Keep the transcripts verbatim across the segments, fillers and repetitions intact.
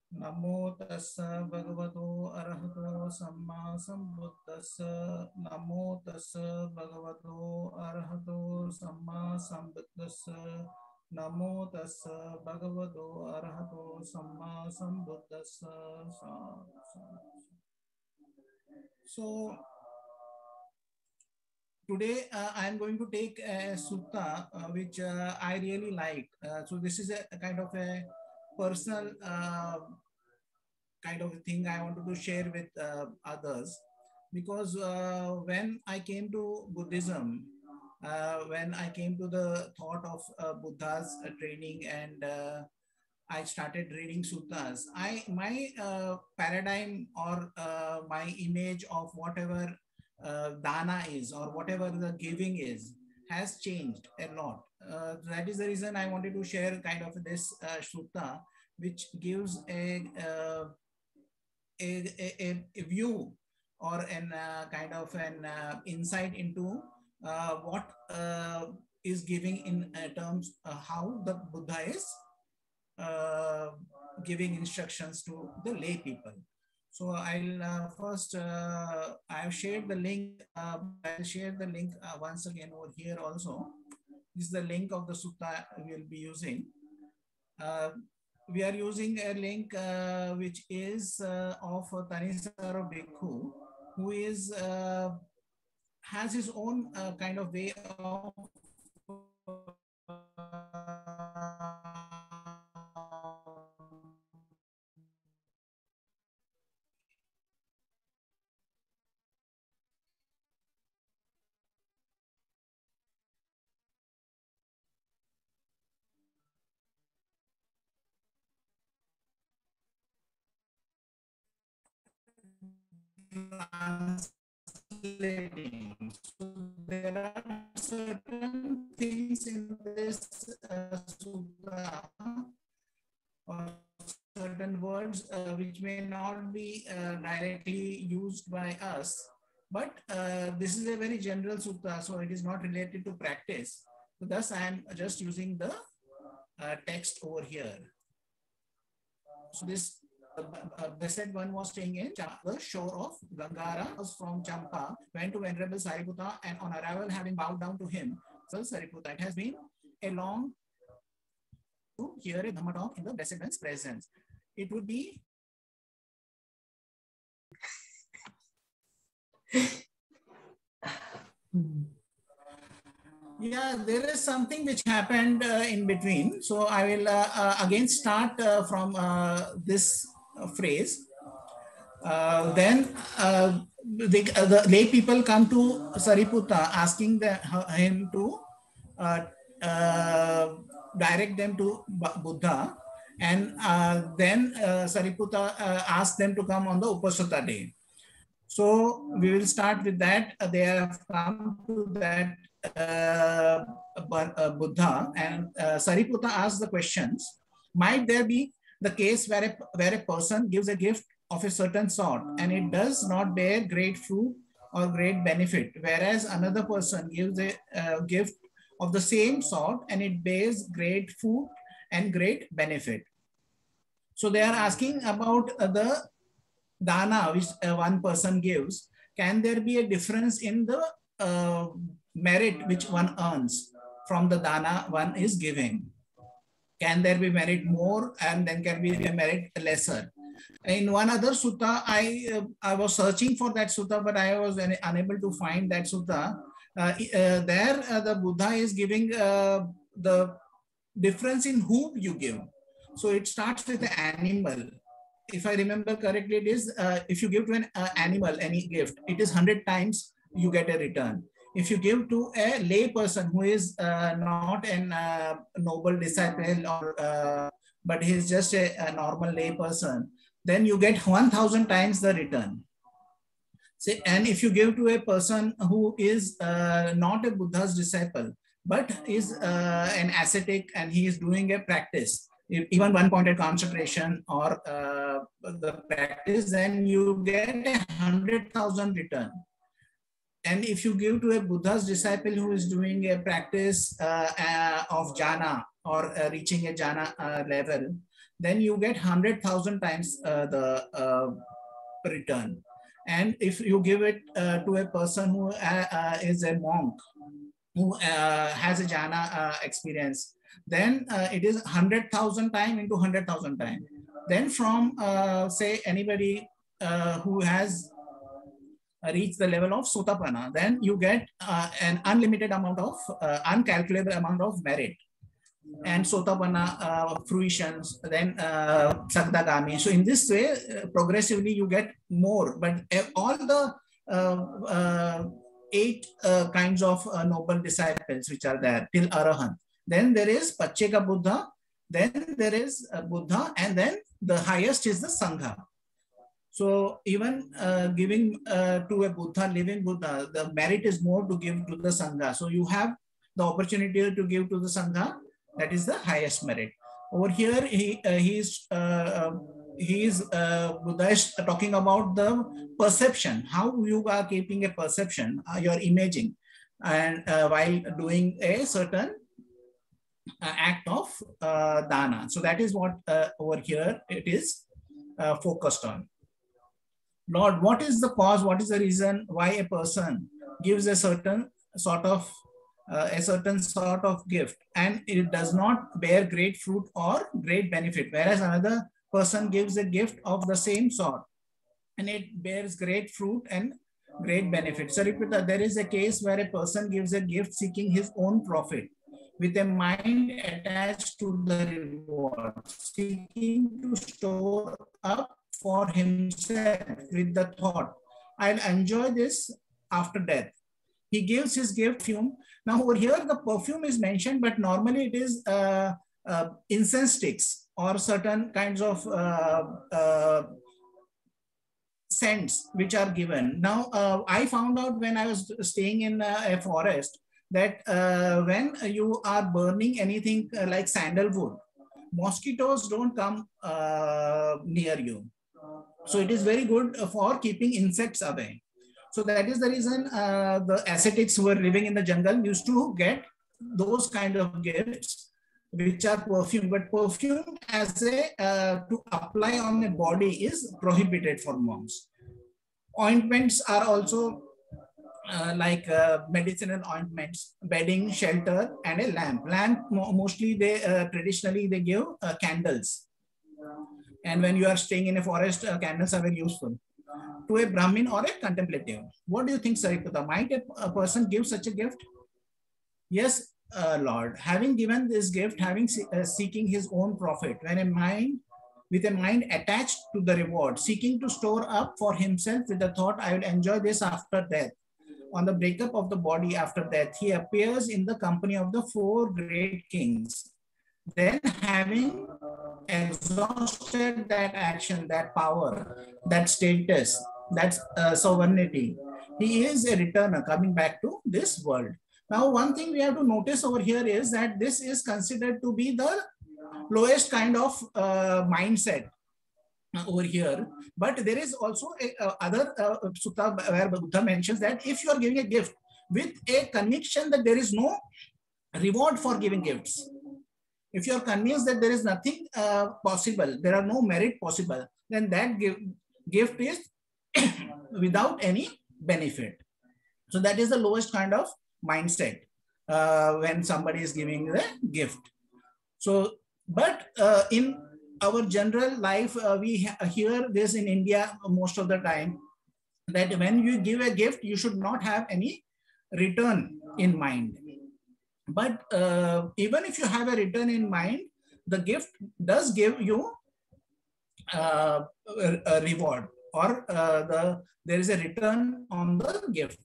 Namo tassa bhagavato arahato samma sambuddhassa. Namo tassa bhagavato arahato samma sambuddhassa. Namo tassa bhagavato arahato samma sambuddhassa. So today uh, I am going to take a sutta uh, which uh, I really like. Uh, so this is a, a kind of a personal uh, kind of thing I wanted to share with uh, others, because uh, when I came to Buddhism, uh, when I came to the thought of uh, Buddha's uh, training, and uh, I started reading suttas, I my uh, paradigm or uh, my image of whatever uh, dana is or whatever the giving is has changed a lot. Uh, that is the reason I wanted to share kind of this uh, sutta, which gives a, uh, a, a, a view or an uh, kind of an uh, insight into uh, what uh, is giving in uh, terms uh, how the Buddha is uh, giving instructions to the lay people. So I'll uh, first, uh, I've shared the link, uh, but I'll share the link uh, once again over here also. This is the link of the sutta we'll be using. Uh, we are using a link uh, which is uh, of Thanissaro Bhikkhu, who is uh, has his own uh, kind of way of translating. So there are certain things in this uh, sutta or certain words uh, which may not be uh, directly used by us, but uh, this is a very general sutta, so it is not related to practice. So thus, I am just using the uh, text over here. So this uh, uh, blessed one was staying in the shore of Gangara, was from Champa, went to Venerable Sariputta, and on arrival, having bowed down to him, so Sariputta, it has been a long to hear a Dhamma talk in the blessed one's presence. It would be yeah, there is something which happened uh, in between. So I will uh, uh, again start uh, from uh, this uh, phrase. Uh, then uh, the, uh, the lay people come to Sariputta asking the, him to uh, uh, direct them to Buddha. And uh, then uh, Sariputta uh, asked them to come on the Upasutta day. So we will start with that. Uh, they have come to that uh, Buddha, and uh, Sariputta asks the questions. Might there be the case where a, where a person gives a gift of a certain sort and it does not bear great fruit or great benefit, whereas another person gives a uh, gift of the same sort and it bears great fruit and great benefit? So they are asking about uh, the dana which uh, one person gives. Can there be a difference in the uh, merit which one earns from the dana one is giving? Can there be merit more and then can be a merit lesser? In one other sutta, I uh, I was searching for that sutta, but I was unable to find that sutta. Uh, uh, there, uh, the Buddha is giving uh, the difference in whom you give. So it starts with the animal. If I remember correctly, it is uh, if you give to an uh, animal any gift, it is one hundred times you get a return. If you give to a lay person who is uh, not an uh, noble disciple or uh, but he is just a, a normal lay person, then you get one thousand times the return. Say, and if you give to a person who is uh, not a Buddha's disciple, but is uh, an ascetic and he is doing a practice, even one pointed concentration or uh, the practice, then you get a hundred thousand return. And if you give to a Buddha's disciple who is doing a practice uh, uh, of jhana or uh, reaching a jhana uh, level, then you get one hundred thousand times uh, the uh, return. And if you give it uh, to a person who uh, uh, is a monk, who uh, has a jhana uh, experience, then uh, it is one hundred thousand time into one hundred thousand time. Then from, uh, say, anybody uh, who has reached the level of Sotapanna, then you get uh, an unlimited amount of, uh, uncalculable amount of merit. And Sotapanna uh, fruitions, then uh, Sakdagami. So in this way, uh, progressively you get more. But all the uh, uh, eight uh, kinds of uh, noble disciples which are there till Arahant. Then there is Pacheka Buddha, then there is uh, Buddha, and then the highest is the Sangha. So even uh, giving uh, to a Buddha, living Buddha, the merit is more to give to the Sangha. So you have the opportunity to give to the Sangha. That is the highest merit. Over here, he uh, he's uh, he's uh, Buddha is talking about the perception, how you are keeping a perception, uh, your imaging, and uh, while doing a certain uh, act of uh, dana. So that is what uh, over here it is uh, focused on. Lord, what is the cause? What is the reason why a person gives a certain sort of Uh, a certain sort of gift and it does not bear great fruit or great benefit, whereas another person gives a gift of the same sort and it bears great fruit and great benefit? So there is a case where a person gives a gift seeking his own profit with a mind attached to the reward, seeking to store up for himself with the thought, I'll enjoy this after death. He gives his gift perfume. Now over here, the perfume is mentioned, but normally it is uh, uh, incense sticks or certain kinds of uh, uh, scents which are given. Now, uh, I found out when I was staying in uh, a forest that uh, when you are burning anything uh, like sandalwood, mosquitoes don't come uh, near you. So it is very good for keeping insects away. So that is the reason uh, the ascetics who were living in the jungle used to get those kind of gifts, which are perfume. But perfume as a uh, to apply on a body is prohibited for monks. Ointments are also uh, like uh, medicinal ointments, bedding, shelter, and a lamp. Lamp mostly they uh, traditionally they give uh, candles, and when you are staying in a forest, uh, candles are very useful. To a Brahmin or a contemplative. What do you think, Sariputta? Might a, a person give such a gift? Yes, uh, Lord. Having given this gift, having uh, seeking his own profit, when a mind, with a mind attached to the reward, seeking to store up for himself with the thought, I will enjoy this after death. On the breakup of the body after death, he appears in the company of the four great kings. Then having exhausted that action, that power, that status, that uh, sovereignty, he is a returner coming back to this world. Now, one thing we have to notice over here is that this is considered to be the lowest kind of uh, mindset over here. But there is also a, uh, other uh, sutta where Buddha mentions that if you are giving a gift with a conviction that there is no reward for giving gifts, if you are convinced that there is nothing uh, possible, there are no merit possible, then that give, gift is without any benefit. So that is the lowest kind of mindset uh, when somebody is giving the gift. So, but uh, in our general life, uh, we hear this in India most of the time, that when you give a gift, you should not have any return in mind. But uh, even if you have a return in mind, the gift does give you uh, a, a reward, or uh, the there is a return on the gift,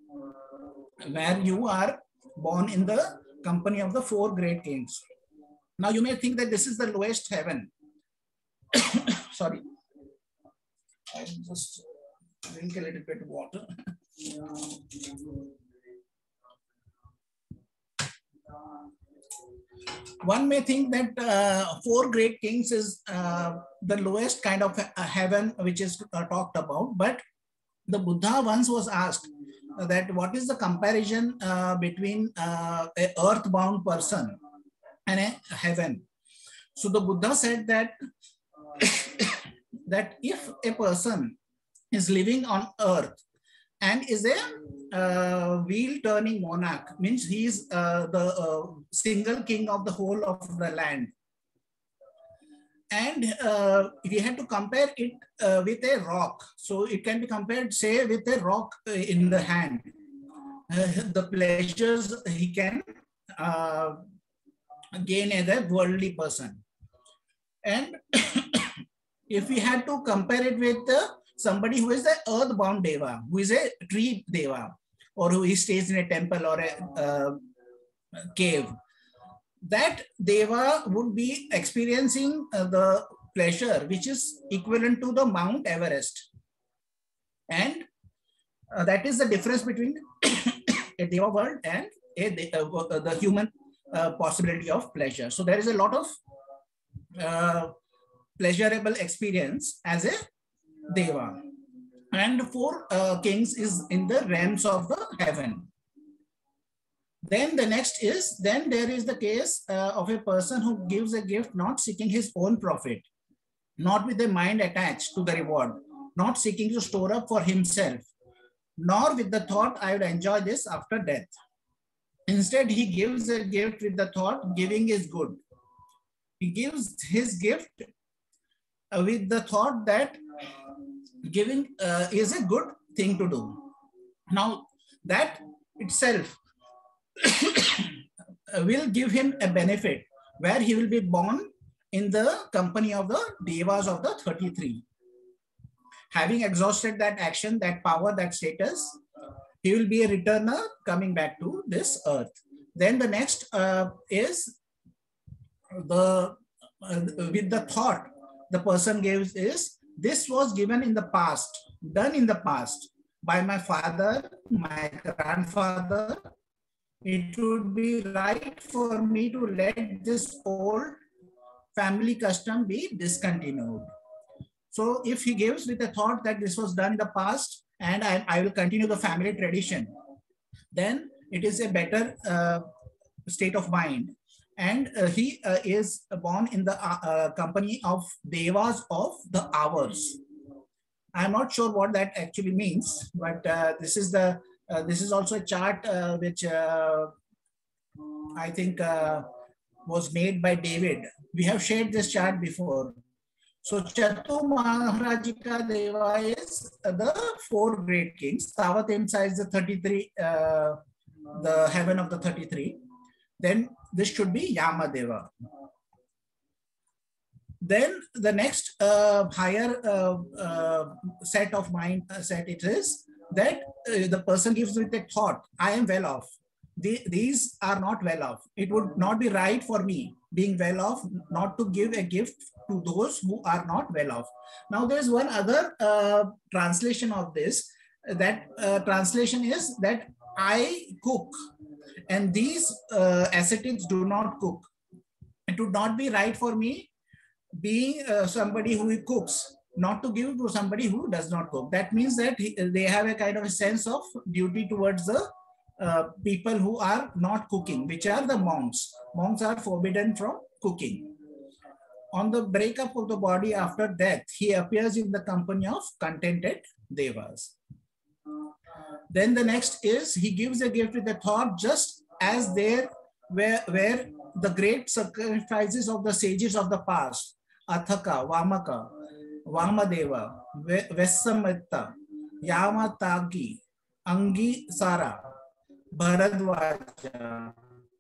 where you are born in the company of the four great kings. Now you may think that this is the lowest heaven. Sorry, I just drink a little bit of water. One may think that uh, four great kings is uh, the lowest kind of uh, heaven which is uh, talked about. But the Buddha once was asked that what is the comparison uh, between uh, an earthbound person and a heaven. So the Buddha said that, that if a person is living on earth and is a uh, wheel turning monarch, means he is uh, the uh, single king of the whole of the land. And uh, we had to compare it uh, with a rock. So it can be compared, say, with a rock in the hand. Uh, the pleasures he can uh, gain as a worldly person. And if we had to compare it with uh, somebody who is the earthbound deva, who is a tree deva, or who stays in a temple or a uh, cave, that deva would be experiencing uh, the pleasure which is equivalent to the Mount Everest. And uh, that is the difference between a deva world and a, uh, the human uh, possibility of pleasure. So there is a lot of uh, pleasurable experience as a deva. And four uh, kings is in the realms of the heaven. Then the next is, then there is the case uh, of a person who gives a gift not seeking his own profit, not with a mind attached to the reward, not seeking to store up for himself, nor with the thought, I will enjoy this after death. Instead, he gives a gift with the thought, giving is good. He gives his gift uh, with the thought that giving uh, is a good thing to do. Now, that itself will give him a benefit where he will be born in the company of the devas of the thirty-three. Having exhausted that action, that power, that status, he will be a returner coming back to this earth. Then the next uh, is the uh, with the thought the person gives is, this was given in the past, done in the past by my father, my grandfather. It would be right for me to let this old family custom be discontinued. So if he gives with the thought that this was done in the past and I, I will continue the family tradition, then it is a better uh, state of mind. And uh, he uh, is born in the uh, uh, company of devas of the hours. I'm not sure what that actually means, but uh, this is the uh, this is also a chart uh, which uh, I think uh, was made by David. We have shared this chart before. So Chatu Maharajika Deva is the four great kings. Tavatimsa is the thirty-three, uh, the heaven of the thirty-three. Then this should be Yamadeva. Then the next uh, higher uh, uh, set of mind uh, set it is that uh, the person gives with a thought, I am well off. The, these are not well off. It would not be right for me, being well off, not to give a gift to those who are not well off. Now there's one other uh, translation of this. That uh, translation is that I cook and these uh, ascetics do not cook. It would not be right for me, being uh, somebody who cooks, not to give to somebody who does not cook. That means that he, they have a kind of a sense of duty towards the uh, people who are not cooking, which are the monks. Monks are forbidden from cooking. On the breakup of the body after death, he appears in the company of contented devas. Then the next is, he gives a gift with the thought, just as there were, were the great sacrifices of the sages of the past, Athaka, Vamaka, Vamadeva, Vesamita, Yamatagi, Angi Sara, Bharadwaja,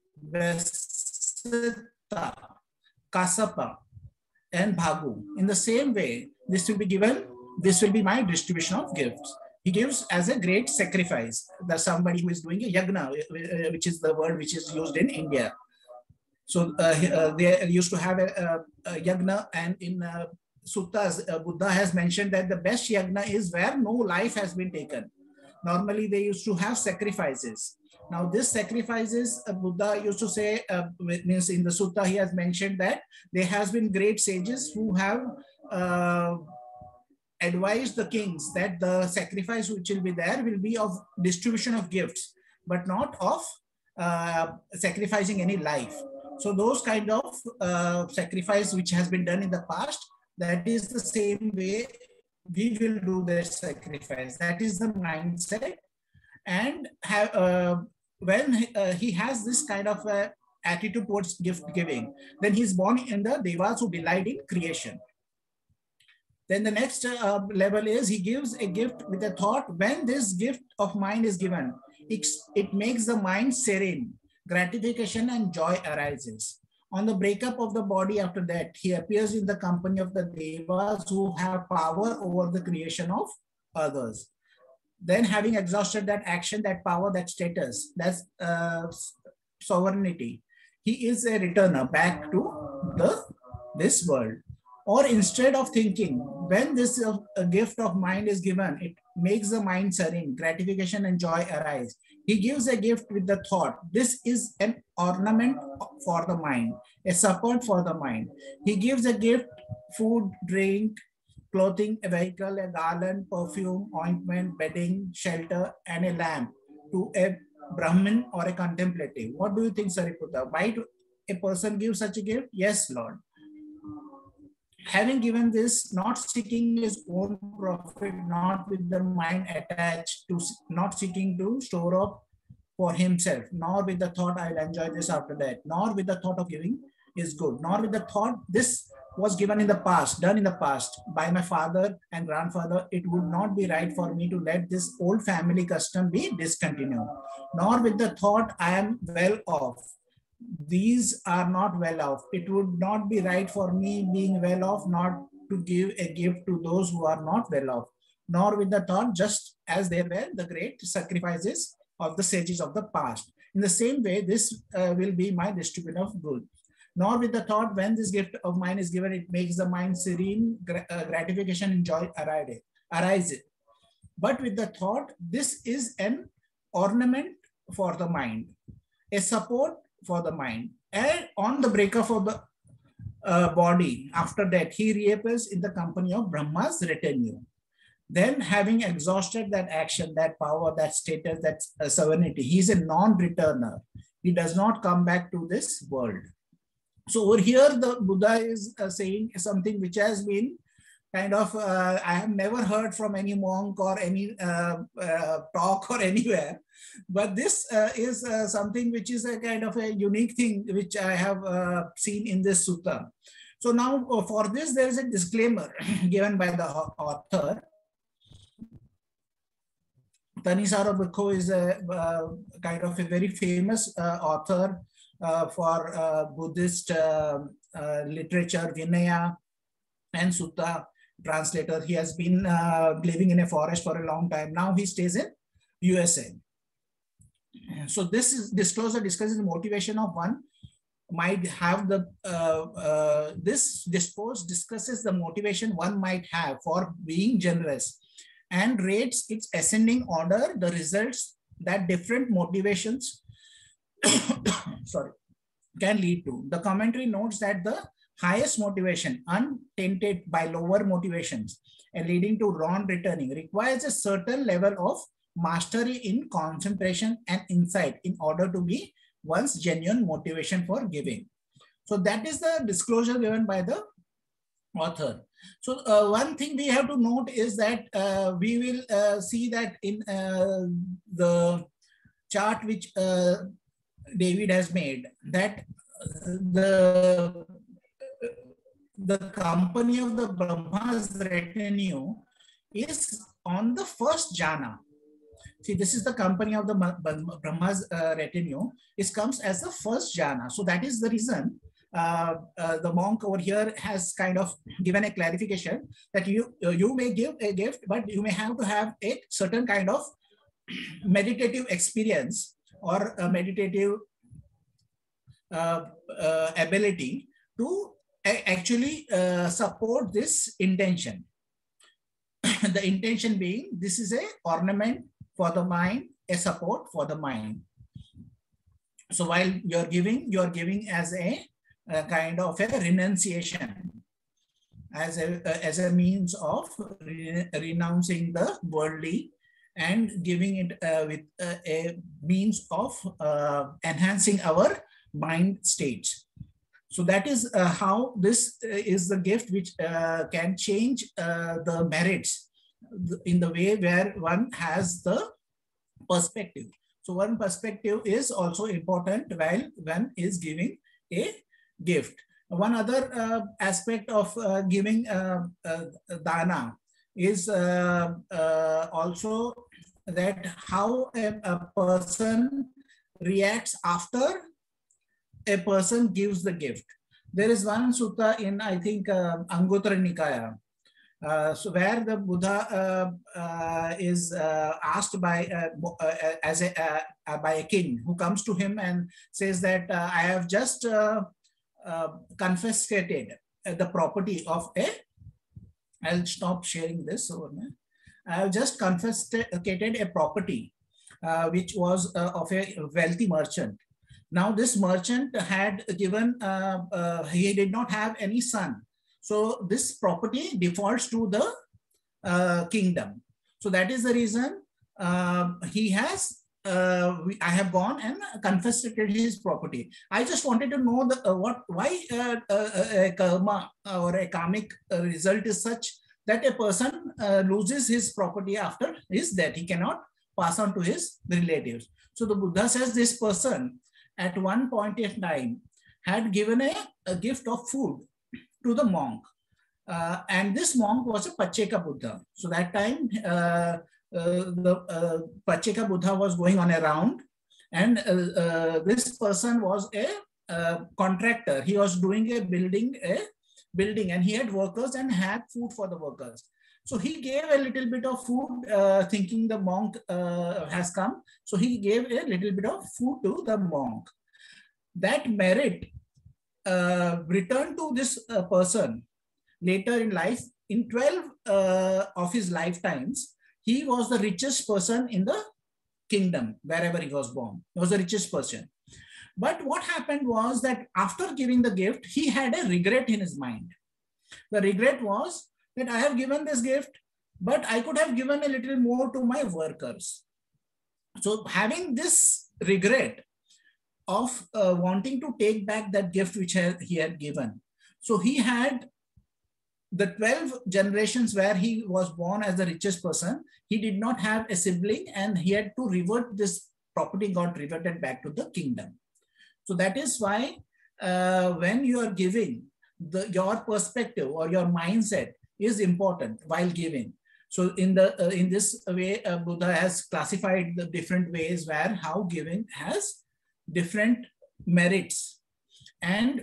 Vesita, Kasapa, and Bhagu. In the same way, this will be given, this will be my distribution of gifts. He gives as a great sacrifice. There's somebody who is doing a yagna, which is the word which is used in India. So uh, uh, they used to have a, a, a yagna, and in uh, suttas, uh, Buddha has mentioned that the best yagna is where no life has been taken. Normally, they used to have sacrifices. Now, this sacrifices, uh, Buddha used to say, uh, means in the sutta, he has mentioned that there has been great sages who have uh, advised the kings that the sacrifice which will be there will be of distribution of gifts, but not of uh, sacrificing any life. So those kind of uh, sacrifice which has been done in the past, that is the same way we will do that sacrifice. That is the mindset. And have, uh, when uh, he has this kind of uh, attitude towards gift giving, then he's born in the Devas who delight in creation. Then the next uh, level is he gives a gift with a thought. When this gift of mind is given, it, it makes the mind serene. Gratification and joy arises. On the breakup of the body after that, he appears in the company of the Devas who have power over the creation of others. Then having exhausted that action, that power, that status, that's uh, sovereignty, he is a returner back to the this world. Or instead of thinking, when this uh, a gift of mind is given, it makes the mind serene, gratification and joy arise. He gives a gift with the thought. This is an ornament for the mind, a support for the mind. He gives a gift, food, drink, clothing, a vehicle, a garland, perfume, ointment, bedding, shelter, and a lamp to a Brahmin or a contemplative. What do you think, Sariputta? Why do a person give such a gift? Yes, Lord. Having given this, not seeking his own profit, not with the mind attached to, not seeking to store up for himself, nor with the thought I'll enjoy this after that, nor with the thought of giving is good, nor with the thought this was given in the past, done in the past by my father and grandfather, it would not be right for me to let this old family custom be discontinued, nor with the thought I am well off. These are not well off. It would not be right for me being well off not to give a gift to those who are not well off, nor with the thought just as there were the great sacrifices of the sages of the past. In the same way, this uh, will be my distribution of good. Nor with the thought when this gift of mine is given, it makes the mind serene, gra uh, gratification and joy arise. But with the thought, this is an ornament for the mind, a support for the mind. And on the breakup of the uh, body, after that, he reappears in the company of Brahma's retinue. Then having exhausted that action, that power, that status, that uh, sovereignty, he is a non-returner. He does not come back to this world. So over here, the Buddha is uh, saying something which has been kind of, uh, I have never heard from any monk or any uh, uh, talk or anywhere. But this uh, is uh, something which is a kind of a unique thing which I have uh, seen in this sutta. So now uh, for this, there is a disclaimer given by the author. Thanissaro Bhikkhu is a uh, kind of a very famous uh, author uh, for uh, Buddhist uh, uh, literature, Vinaya and Sutta translator. He has been uh, living in a forest for a long time. Now he stays in U S A. So this is disclosure discusses the motivation of one might have the, uh, uh, this discourse discusses the motivation one might have for being generous and rates its ascending order, the results that different motivations sorry, can lead to. The commentary notes that the highest motivation, untainted by lower motivations and leading to wrong returning, requires a certain level of mastery in concentration and insight in order to be one's genuine motivation for giving. So that is the disclosure given by the author. So uh, one thing we have to note is that uh, we will uh, see that in uh, the chart which uh, David has made, that the the company of the Brahma's retinue is on the first jhana. See, this is the company of the Brahma's uh, retinue. It comes as the first jhana. So that is the reason uh, uh, the monk over here has kind of given a clarification that you, uh, you may give a gift, but you may have to have a certain kind of meditative experience or a meditative uh, uh, ability to actually uh, support this intention. The intention being, this is a ornament for the mind, a support for the mind. So while you're giving, you're giving as a, a kind of a renunciation, as a, as a means of re renouncing the worldly and giving it uh, with uh, a means of uh, enhancing our mind states. So that is uh, how this uh, is the gift which uh, can change uh, the merits in the way where one has the perspective. So one perspective is also important while one is giving a gift. One other uh, aspect of uh, giving uh, uh, dana is uh, uh, also that how a, a person reacts after a person gives the gift. There is one sutta in, I think, uh, Anguttara Nikaya, uh, so where the Buddha uh, uh, is uh, asked by uh, uh, as a uh, by a king who comes to him and says that uh, I have just uh, uh, confiscated the property of a. I'll stop sharing this. I have just confiscated a property uh, which was uh, of a wealthy merchant. Now this merchant had given, uh, uh, he did not have any son. So this property defaults to the uh, kingdom. So that is the reason uh, he has, uh, I have gone and confiscated his property. I just wanted to know the, uh, what, why uh, uh, a karma or a karmic result is such that a person uh, loses his property after his death. He cannot pass on to his relatives. So the Buddha says this person at one point in time had given a, a gift of food to the monk. Uh, and this monk was a Pacceka Buddha. So that time, uh, uh, the uh, Pacceka Buddha was going on a round, and uh, uh, this person was a uh, contractor. He was doing a building, a building, and he had workers and had food for the workers. So he gave a little bit of food, uh, thinking the monk uh, has come. So he gave a little bit of food to the monk. That merit uh, returned to this uh, person later in life. In twelve uh, of his lifetimes, he was the richest person in the kingdom, wherever he was born. He was the richest person. But what happened was that after giving the gift, he had a regret in his mind. The regret was that I have given this gift, but I could have given a little more to my workers. So having this regret of uh, wanting to take back that gift which he had given. So he had the twelve generations where he was born as the richest person. He did not have a sibling, and he had to revert this property, got reverted back to the kingdom. So that is why uh, when you are giving, the, your perspective or your mindset is important while giving. So in the uh, in this way, uh, Buddha has classified the different ways where how giving has different merits. And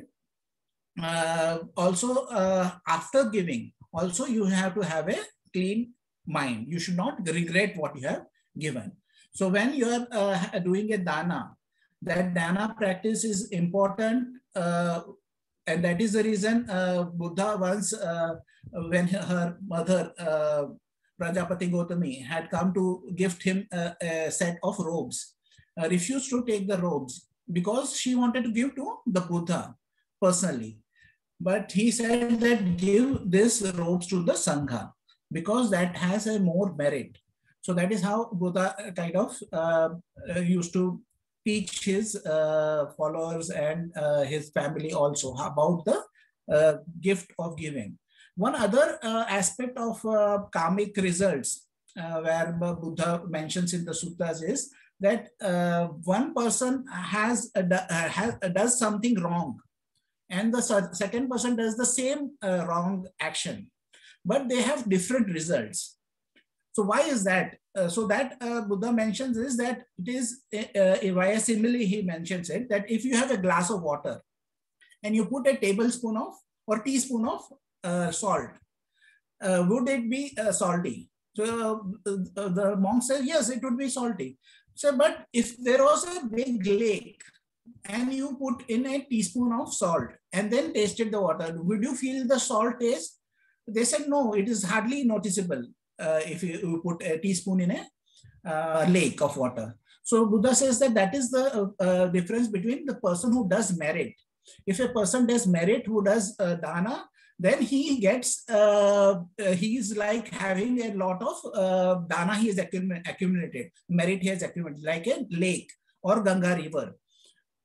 uh, also uh, after giving, also you have to have a clean mind. You should not regret what you have given. So when you are uh, doing a dana, that dana practice is important, uh, and that is the reason uh, Buddha once, uh, when her mother uh, Prajapati Gautami had come to gift him a, a set of robes, uh, refused to take the robes because she wanted to give to the Buddha personally. But he said that give this robes to the Sangha because that has a more merit. So that is how Buddha kind of uh, used to teach his uh, followers and uh, his family also about the uh, gift of giving. One other uh, aspect of uh, karmic results uh, where Buddha mentions in the suttas is that uh, one person has, a, has does something wrong, and the second person does the same uh, wrong action, but they have different results. So why is that? Uh, so that uh, Buddha mentions is that it is uh, via simile, he mentions it, that if you have a glass of water and you put a tablespoon of or teaspoon of uh, salt, uh, would it be uh, salty? So uh, the monk says, yes, it would be salty. So, but if there was a big lake and you put in a teaspoon of salt and then tasted the water, would you feel the salt taste? They said, no, it is hardly noticeable uh, if you, you put a teaspoon in a uh, lake of water. So Buddha says that that is the uh, uh, difference between the person who does merit. If a person does merit, who does uh, dana, then he gets, uh, uh, he is like having a lot of uh, dana he has accumulated, merit he has accumulated, like a lake or Ganga river.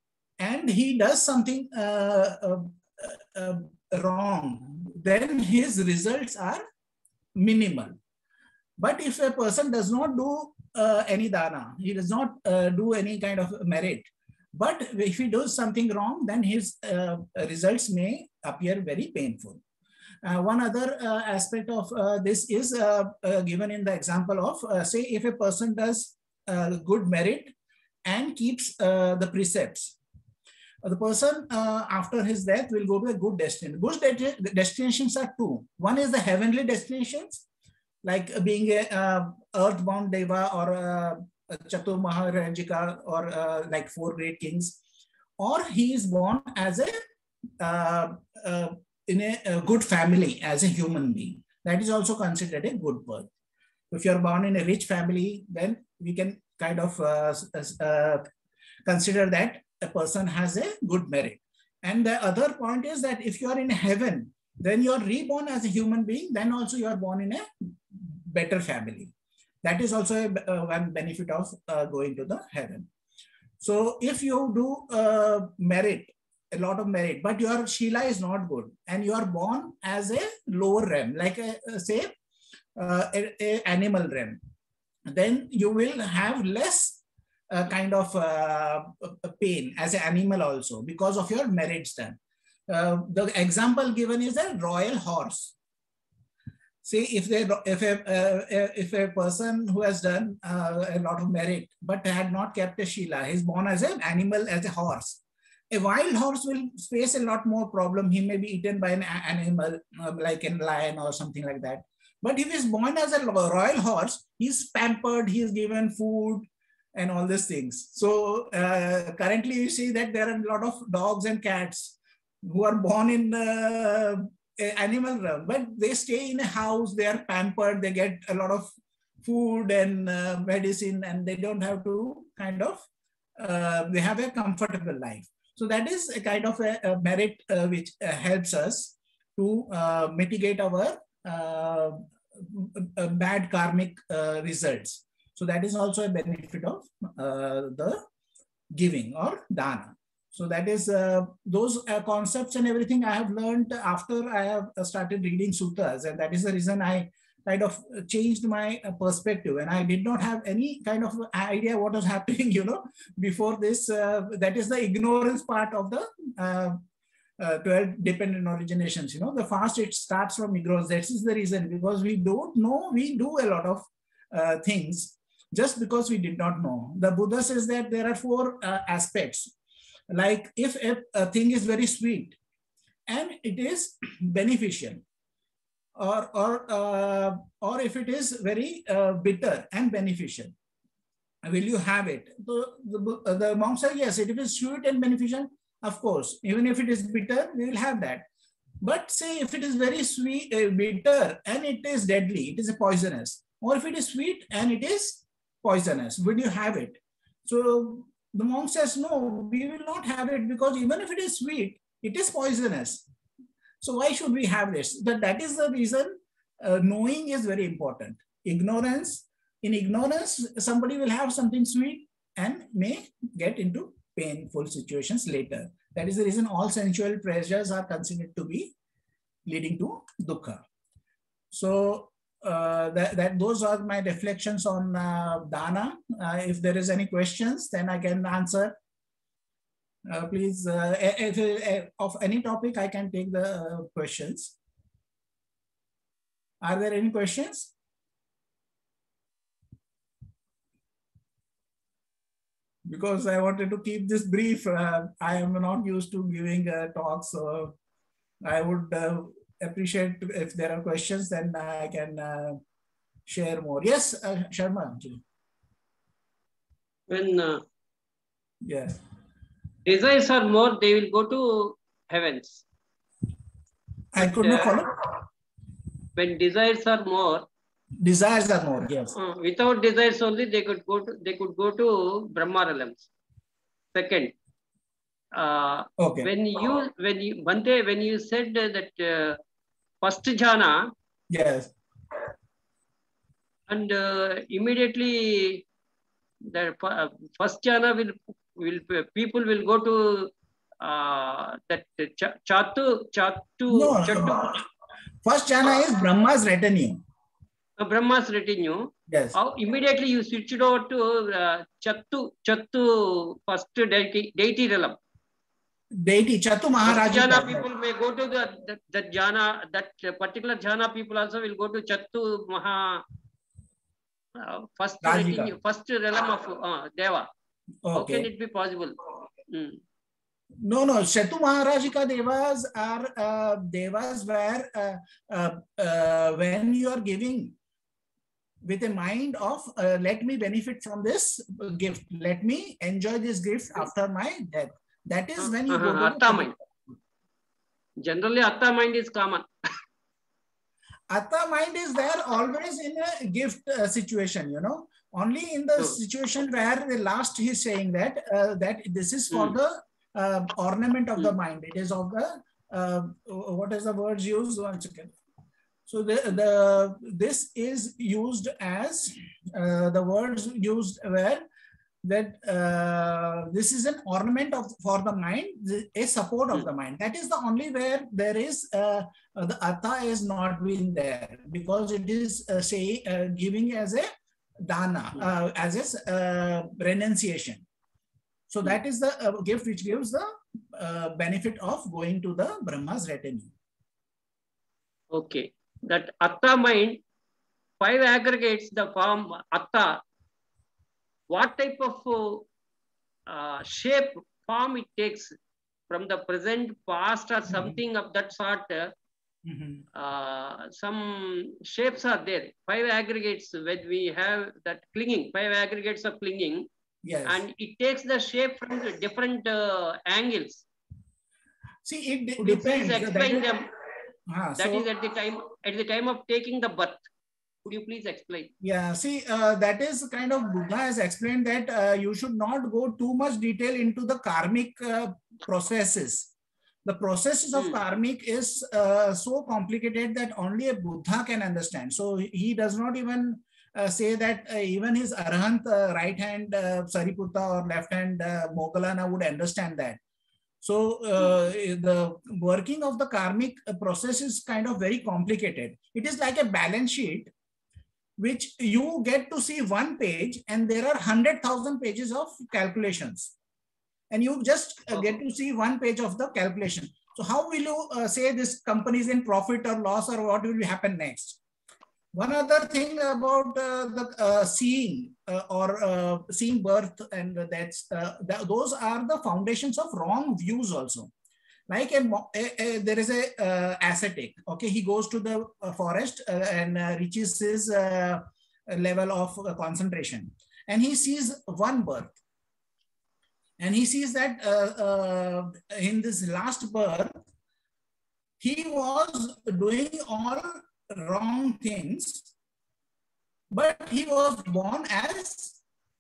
and he does something uh, uh, uh, wrong, then his results are minimal. But if a person does not do uh, any dana, he does not uh, do any kind of merit, but if he does something wrong, then his uh, results may appear very painful. Uh, one other uh, aspect of uh, this is uh, uh, given in the example of, uh, say, if a person does uh, good merit and keeps uh, the precepts, uh, the person uh, after his death will go to a good destination. Good de destinations are two. One is the heavenly destinations, like uh, being a uh, earthbound deva or uh, a Chatur Maharajika or uh, like four great kings, or he is born as a uh, uh, in a, a good family as a human being. That is also considered a good birth. If you're born in a rich family, then we can kind of uh, uh, consider that a person has a good merit. And the other point is that if you are in heaven, then you are reborn as a human being, then also you are born in a better family. That is also a, uh, one benefit of uh, going to the heaven. So if you do uh, merit, a lot of merit, but your Shila is not good, and you are born as a lower realm, like a, a, say, uh, a, a animal realm, then you will have less uh, kind of uh, pain as an animal also because of your merits done. Uh, the example given is a royal horse. See, if they, if a uh, if a person who has done uh, a lot of merit but had not kept a Shila, he's born as an animal, as a horse. A wild horse will face a lot more problem. He may be eaten by an animal uh, like a lion or something like that. But if he's born as a royal horse, he's pampered, he's given food and all these things. So uh, currently you see that there are a lot of dogs and cats who are born in uh, animal realm, but they stay in a house, they are pampered, they get a lot of food and uh, medicine, and they don't have to kind of, uh, they have a comfortable life. So that is a kind of a, a merit uh, which uh, helps us to uh, mitigate our uh, bad karmic uh, results. So that is also a benefit of uh, the giving or dana. So that is uh, those uh, concepts and everything I have learned after I have started reading sutras, and that is the reason I kind of changed my perspective, and I did not have any kind of idea what was happening, you know, before this. Uh, that is the ignorance part of the uh, uh, twelve dependent originations. You know, the fast it starts from ignorance. That is the reason, because we don't know, we do a lot of uh, things just because we did not know. The Buddha says that there are four uh, aspects. Like if a, a thing is very sweet and it is beneficial, or or uh, or if it is very uh, bitter and beneficial, will you have it? The, the, the monk said, yes, if it is sweet and beneficial, of course, even if it is bitter, we will have that. But say if it is very sweet, uh, bitter and it is deadly, it is poisonous, or if it is sweet and it is poisonous, will you have it? So the monk says, no, we will not have it, because even if it is sweet, it is poisonous. So why should we have this? But that is the reason uh, knowing is very important. Ignorance, in ignorance, somebody will have something sweet and may get into painful situations later. That is the reason all sensual pleasures are considered to be leading to dukkha. So uh, that, that those are my reflections on uh, dana. Uh, if there is any questions, then I can answer. Uh, please, uh, if, if, of any topic, I can take the uh, questions. Are there any questions? Because I wanted to keep this brief. Uh, I am not used to giving uh, talks, so I would uh, appreciate if there are questions, then I can uh, share more. Yes, uh, Sharma. When uh, yeah. desires are more, they will go to heavens. I but, could not uh, follow. When desires are more, desires are more. Yes. Uh, without desires only, they could go to they could go to Brahma realms. Second, uh, okay. When you when you Bhante, when you said that uh, first jhana, yes, and uh, immediately the uh, first jhana will will people will go to uh, that ch- chatu chatu No, chatu no. First jhana is Brahma's retinue. uh, Brahma's retinue. Yes. How immediately you switch it over to uh, chatu chatu first deity, deity realm. Deity, Chatu Maharaji. Jhana people may go to the that, that jhana, that particular jhana people also will go to Chatu Maha uh, first retinue, first realm of uh, Deva. Okay. How can it be possible? Mm. No, no. Chatu Maharajika Devas are uh, Devas where uh, uh, uh, when you are giving with a mind of uh, let me benefit from this gift, let me enjoy this gift after my death. That is when you uh, go to Atta mind. Generally, Atta mind is common. Atta mind is there always in a gift uh, situation, you know. Only in the oh. situation where the last he is saying that uh, that this is for mm. the uh, ornament of mm. the mind. It is of the uh, what is the words used? One second. So the the this is used as uh, the words used where that uh, this is an ornament of for the mind, a support of the mind. That is the only where there is uh, uh, the atta is not being there, because it is uh, say uh, giving as a dana, uh, as a uh, renunciation. So that is the uh, gift which gives the uh, benefit of going to the Brahma's retinue. Okay, that atta mind, five aggregates the form atta. What type of uh, shape, form it takes from the present, past, or something mm-hmm. of that sort? Uh, mm-hmm. uh, some shapes are there. Five aggregates when we have that clinging, five aggregates of clinging. Yes. And it takes the shape from the different uh, angles. See, it Could depends. You please explain that them. Is, uh, that so, is at the time at the time of taking the birth. Could you please explain? Yeah, see, uh, that is kind of Buddha has explained that uh, you should not go too much detail into the karmic uh, processes. The processes of mm. karmic is uh, so complicated that only a Buddha can understand. So he does not even uh, say that uh, even his Arahant uh, right hand uh, Sariputta or left hand uh, Moggallana would understand that. So uh, mm. the working of the karmic process is kind of very complicated. It is like a balance sheet, which you get to see one page and there are one hundred thousand pages of calculations. And you just uh, get to see one page of the calculation. So how will you uh, say this company is in profit or loss, or what will happen next? One other thing about uh, the uh, seeing uh, or uh, seeing birth, and that's uh, th those are the foundations of wrong views also. Like a, a, a, there is a uh, ascetic, okay, he goes to the uh, forest uh, and uh, reaches his uh, level of uh, concentration, and he sees one birth, and he sees that uh, uh, in this last birth, he was doing all wrong things, but he was born as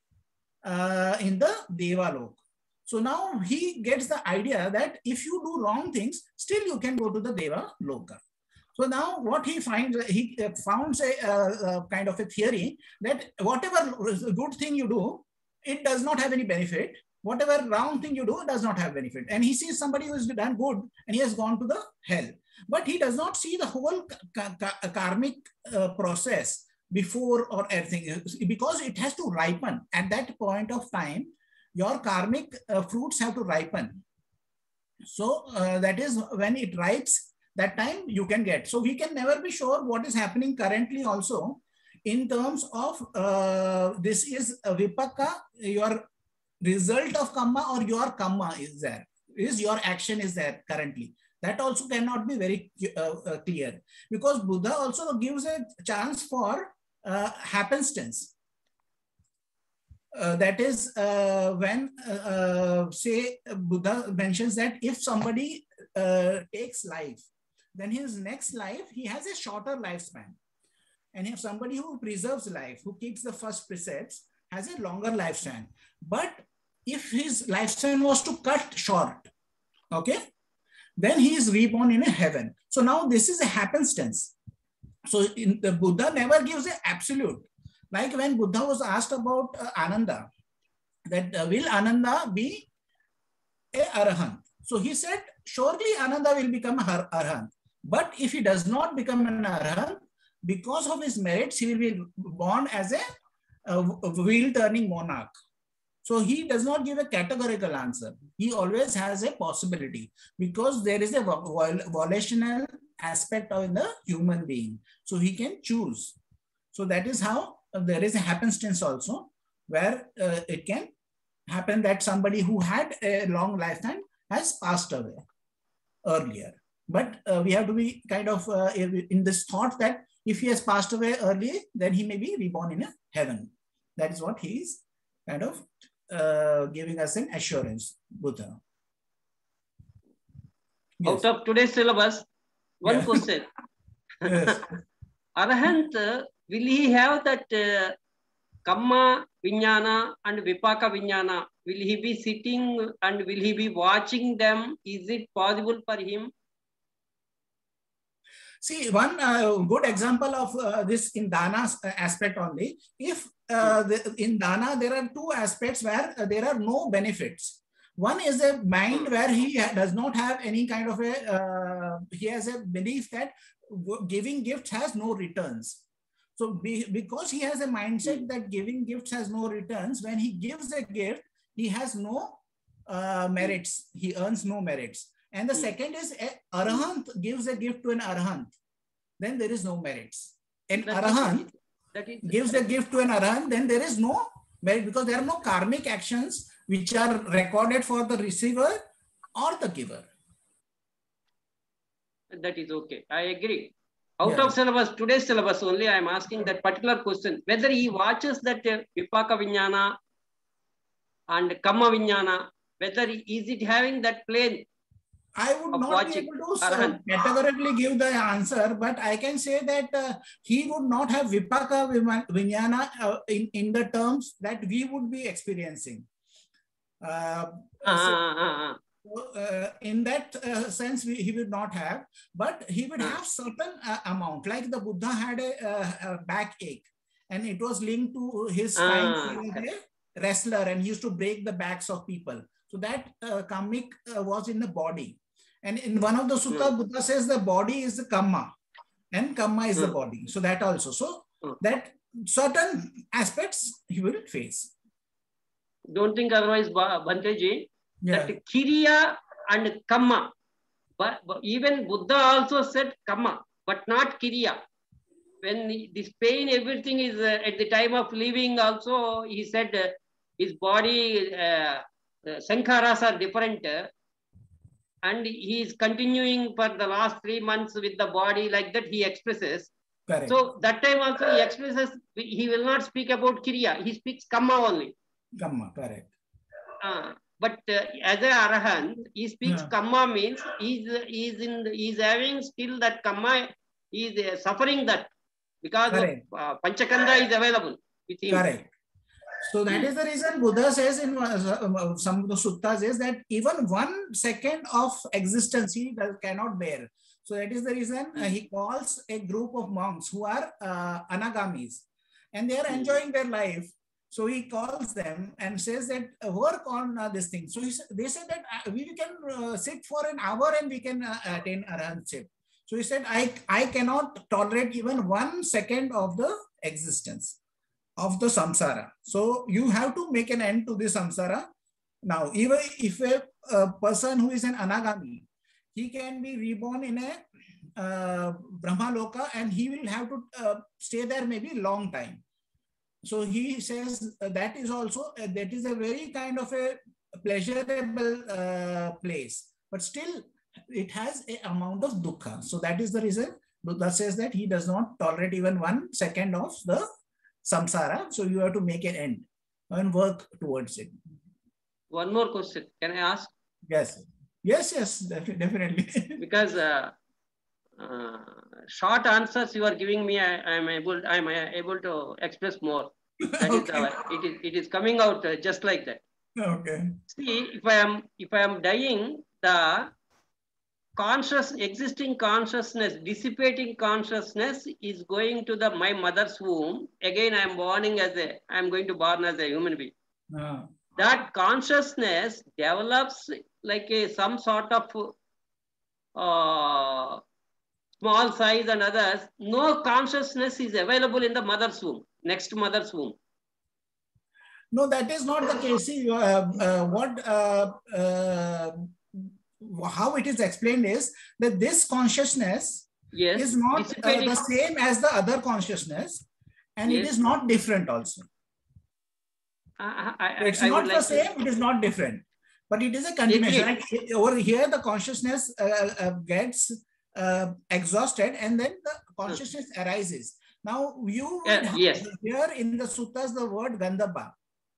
uh, in the Devalok. So now he gets the idea that if you do wrong things, still you can go to the Deva Loka. So now what he finds, he founds a, a, a kind of a theory that whatever good thing you do, it does not have any benefit. Whatever wrong thing you do, it does not have benefit. And he sees somebody who has done good and he has gone to the hell. But he does not see the whole ka ka karmic uh, process before or everything, because it has to ripen at that point of time. Your karmic uh, fruits have to ripen. So uh, that is when it ripes, that time you can get. So we can never be sure what is happening currently also in terms of uh, this is a vipaka, your result of karma or your karma is there, is your action is there currently. That also cannot be very uh, uh, clear, because Buddha also gives a chance for uh, happenstance. Uh, that is uh, when, uh, uh, say, Buddha mentions that if somebody uh, takes life, then his next life, he has a shorter lifespan. And if somebody who preserves life, who keeps the first precepts, has a longer lifespan. But if his lifespan was to cut short, okay, then he is reborn in a heaven. So now this is a happenstance. So in the Buddha never gives an absolute. Like when Buddha was asked about uh, Ananda, that uh, will Ananda be a Arahant? So he said, surely Ananda will become a Arahant. But if he does not become an Arahant, because of his merits, he will be born as a, a wheel-turning monarch. So he does not give a categorical answer. He always has a possibility because there is a volitional aspect of the human being. So he can choose. So that is how uh, there is a happenstance also, where uh, it can happen that somebody who had a long lifetime has passed away earlier. But uh, we have to be kind of uh, in this thought that if he has passed away earlier, then he may be reborn in a heaven. That is what he is kind of uh, giving us an assurance, Buddha. Yes. Out of today's syllabus, one yeah. question. Yes. Arahant, will he have that uh, Kamma Vijnana and Vipaka Vijnana? Will he be sitting and will he be watching them? Is it possible for him? See, one uh, good example of uh, this in Dana aspect only, if uh, the, in Dana there are two aspects where uh, there are no benefits. One is a mind where he does not have any kind of a, uh, he has a belief that giving gifts has no returns. So be, because he has a mindset that giving gifts has no returns, when he gives a gift, he has no uh, merits, he earns no merits. And the second is a Arahant gives a gift to an Arahant, then there is no merits. An that Arahant is, that is, gives a gift to an Arahant, then there is no merit because there are no karmic actions which are recorded for the receiver or the giver. That is okay. I agree. Out yeah. of syllabus, today's syllabus only, I am asking that particular question, whether he watches that uh, Vipaka Vijnana and Kamma Vijnana, whether he, is it having that plane? I would not be able to uh, categorically give the answer, but I can say that uh, he would not have Vipaka Vijnana uh, in, in the terms that we would be experiencing. Uh, uh, so, uh, uh, uh. So, uh, in that uh, sense, we, he would not have, but he would have certain uh, amount. Like the Buddha had a, uh, a backache, and it was linked to his time uh, as a wrestler, and he used to break the backs of people. So that uh, kammic uh, was in the body. And in one of the sutta, mm. Buddha says the body is the kamma, and kamma is mm. the body. So that also. So mm. that certain aspects he will face. Don't think otherwise, Bhanteji. Yeah. That Kiriya and Kamma. But, but even Buddha also said Kamma, but not Kiriya. When this pain, everything is uh, at the time of leaving also, he said uh, his body, uh, uh, Sankharas are different. Uh, and he is continuing for the last three months with the body like that he expresses. Correct. So that time also he expresses, he will not speak about Kiriya, he speaks Kamma only. Kamma, correct. Uh, But uh, as a Arahant, he speaks yeah. Kamma means he's, he's, in, he's having still that Kamma, he's uh, suffering that because Correct. of uh, Panchakanda is available with him. Correct. So that is the reason Buddha says in uh, some of the suttas is that even one second of existence he cannot bear. So that is the reason uh, he calls a group of monks who are uh, anagamis and they are enjoying their life. So he calls them and says that uh, work on uh, this thing. So he, they said that uh, we can uh, sit for an hour and we can uh, attain arahantship. So he said, I, I cannot tolerate even one second of the existence of the samsara. So you have to make an end to this samsara. Now, even if a, a person who is an anagami, he can be reborn in a uh, Brahmaloka and he will have to uh, stay there maybe long time. So he says uh, that is also, uh, that is a very kind of a pleasurable uh, place, but still it has an amount of dukkha. So that is the reason Buddha says that he does not tolerate even one second of the samsara. So you have to make an end and work towards it. One more question. Can I ask? Yes. Yes, yes, definitely. Because uh, uh, short answers you are giving me, I am able, I am able to express more. That okay. is our, it is it is coming out uh, just like that. Okay. See, if I am if I am dying, the conscious existing consciousness, dissipating consciousness is going to the my mother's womb. Again, I am born as a I am going to born as a human being. Ah. that consciousness develops like a some sort of uh, small size and others. No consciousness is available in the mother's womb, next mother's womb. No, that is not the case. See, uh, uh, what uh, uh, how it is explained is that this consciousness Yes, is not uh, dissipating. the same as the other consciousness, and it Yes. is not different also. I, I, So it's I not would the like same, to, it is not different, but it is a continuation. Agreed. Like over here, the consciousness uh, uh, gets uh, exhausted, and then the consciousness arises. Now you would Uh, have yes. here in the suttas the word Gandhabba.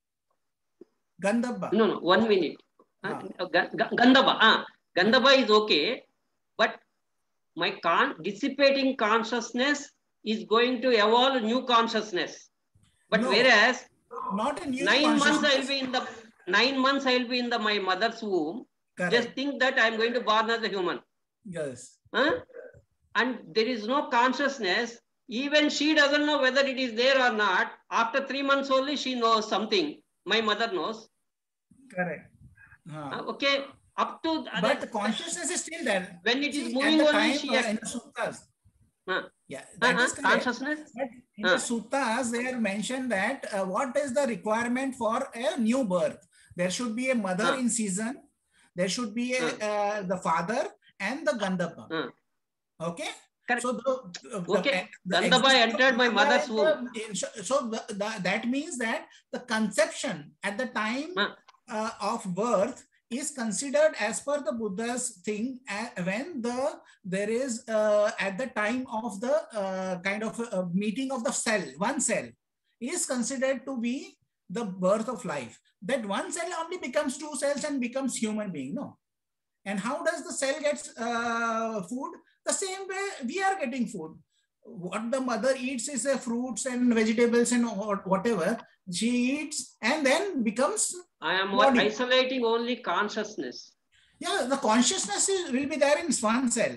Gandhabba. No, no, one minute. Ah. Uh, Ga- Ga- Gandhabba. Uh, Gandhabba is okay, but my con dissipating consciousness is going to evolve new consciousness. But No, whereas not a new nine months consciousness. I'll be in the nine months I'll be in the my mother's womb. Correct. Just think that I'm going to born as a human. Yes. Huh? And there is no consciousness. Even she doesn't know whether it is there or not. After three months only, she knows something. My mother knows. Correct. Ah. Uh, okay. Up to But that, consciousness is still there. when it See, is at moving the only, time she uh, in the suttas. uh, Yeah, that uh-huh, is correct. consciousness. But in uh. the suttas, they are mentioned that uh, what is the requirement for a new birth? There should be a mother uh. in season. There should be a, uh. uh, the father and the Gandhabba. uh. Okay. Correct. So the, the, Okay. the, the Gandhabba entered my mother's womb. So the, the, that means that the conception at the time uh. uh, of birth is considered as per the Buddha's thing uh, when the there is uh, at the time of the uh, kind of uh, meeting of the cell, one cell is considered to be the birth of life. That one cell only becomes two cells and becomes human being. No. And how does the cell get uh, food? The same way we are getting food. What the mother eats is uh, fruits and vegetables and whatever she eats, and then becomes I am body. isolating only consciousness. Yeah, the consciousness is, will be there in one cell.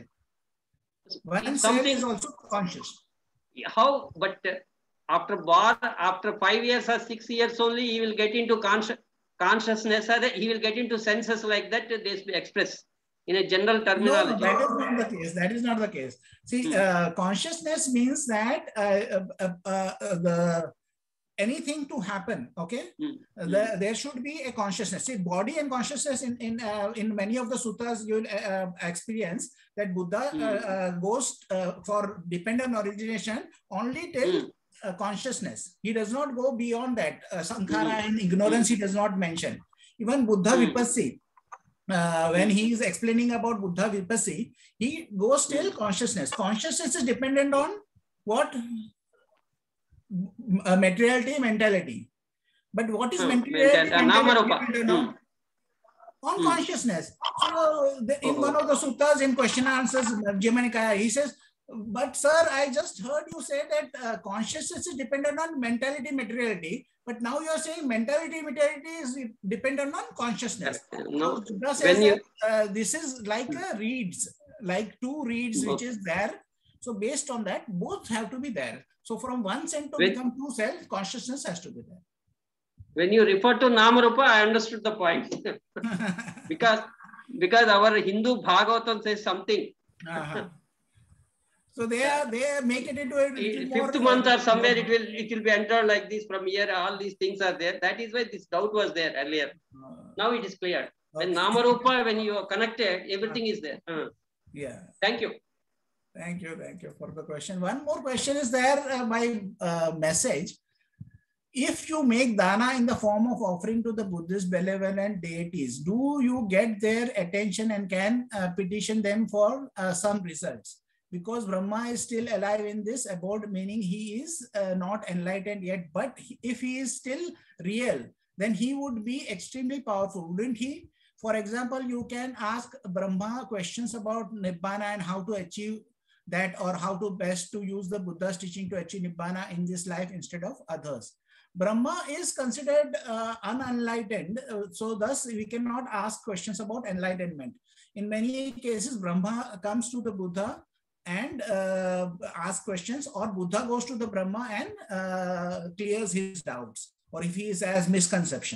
One cell is also conscious. How? But uh, after born, after five years or six years only, he will get into conscious consciousness, or he will get into senses like that. They express in a general terminology. No, that is not the case. That is not the case. See, hmm. uh, consciousness means that uh, uh, uh, uh, the anything to happen, okay, mm. uh, the, there should be a consciousness. See, body and consciousness in in uh, in many of the suttas you will uh, experience that Buddha mm. uh, uh, goes uh, for dependent origination only till mm. uh, consciousness. He does not go beyond that. Uh, sankhara mm. and ignorance mm. he does not mention. Even Buddha mm. Vipassi, uh, when he is explaining about Buddha Vipassi, he goes till mm. consciousness. Consciousness is dependent on what? Uh, materiality, mentality. But what is hmm. mentality? Mental, mentality hmm. on, on hmm. consciousness. So the, in oh. one of the suttas in question answers, Jimma Nikaya, he says, but sir, I just heard you say that uh, consciousness is dependent on mentality, materiality. But now you are saying mentality, materiality is dependent on consciousness. No. So Buddha says you... that uh, this is like a reeds, like two reeds which is there. So based on that, both have to be there. So from one cell to when, become two cells, consciousness has to be there. When you refer to Namarupa, I understood the point. because, because our Hindu Bhagavatam says something. Uh-huh. So they are they make it into a fifth more, month or somewhere it will it will be entered like this from here. All these things are there. That is why this doubt was there earlier. Uh, now it is clear. Okay. When Namarupa, when you are connected, everything uh, is there. Uh. Yeah. Thank you. Thank you. Thank you for the question. One more question is there uh, by uh, message. If you make dana in the form of offering to the Buddhist benevolent deities, do you get their attention and can uh, petition them for uh, some results? Because Brahma is still alive in this abode, meaning he is uh, not enlightened yet. But if he is still real, then he would be extremely powerful, wouldn't he? For example, you can ask Brahma questions about Nibbana and how to achieve that, or how to best to use the Buddha's teaching to achieve Nibbana in this life instead of others. Brahma is considered uh, unenlightened, uh, so thus we cannot ask questions about enlightenment. In many cases, Brahma comes to the Buddha and uh, asks questions, or Buddha goes to the Brahma and uh, clears his doubts, or if he has misconceptions.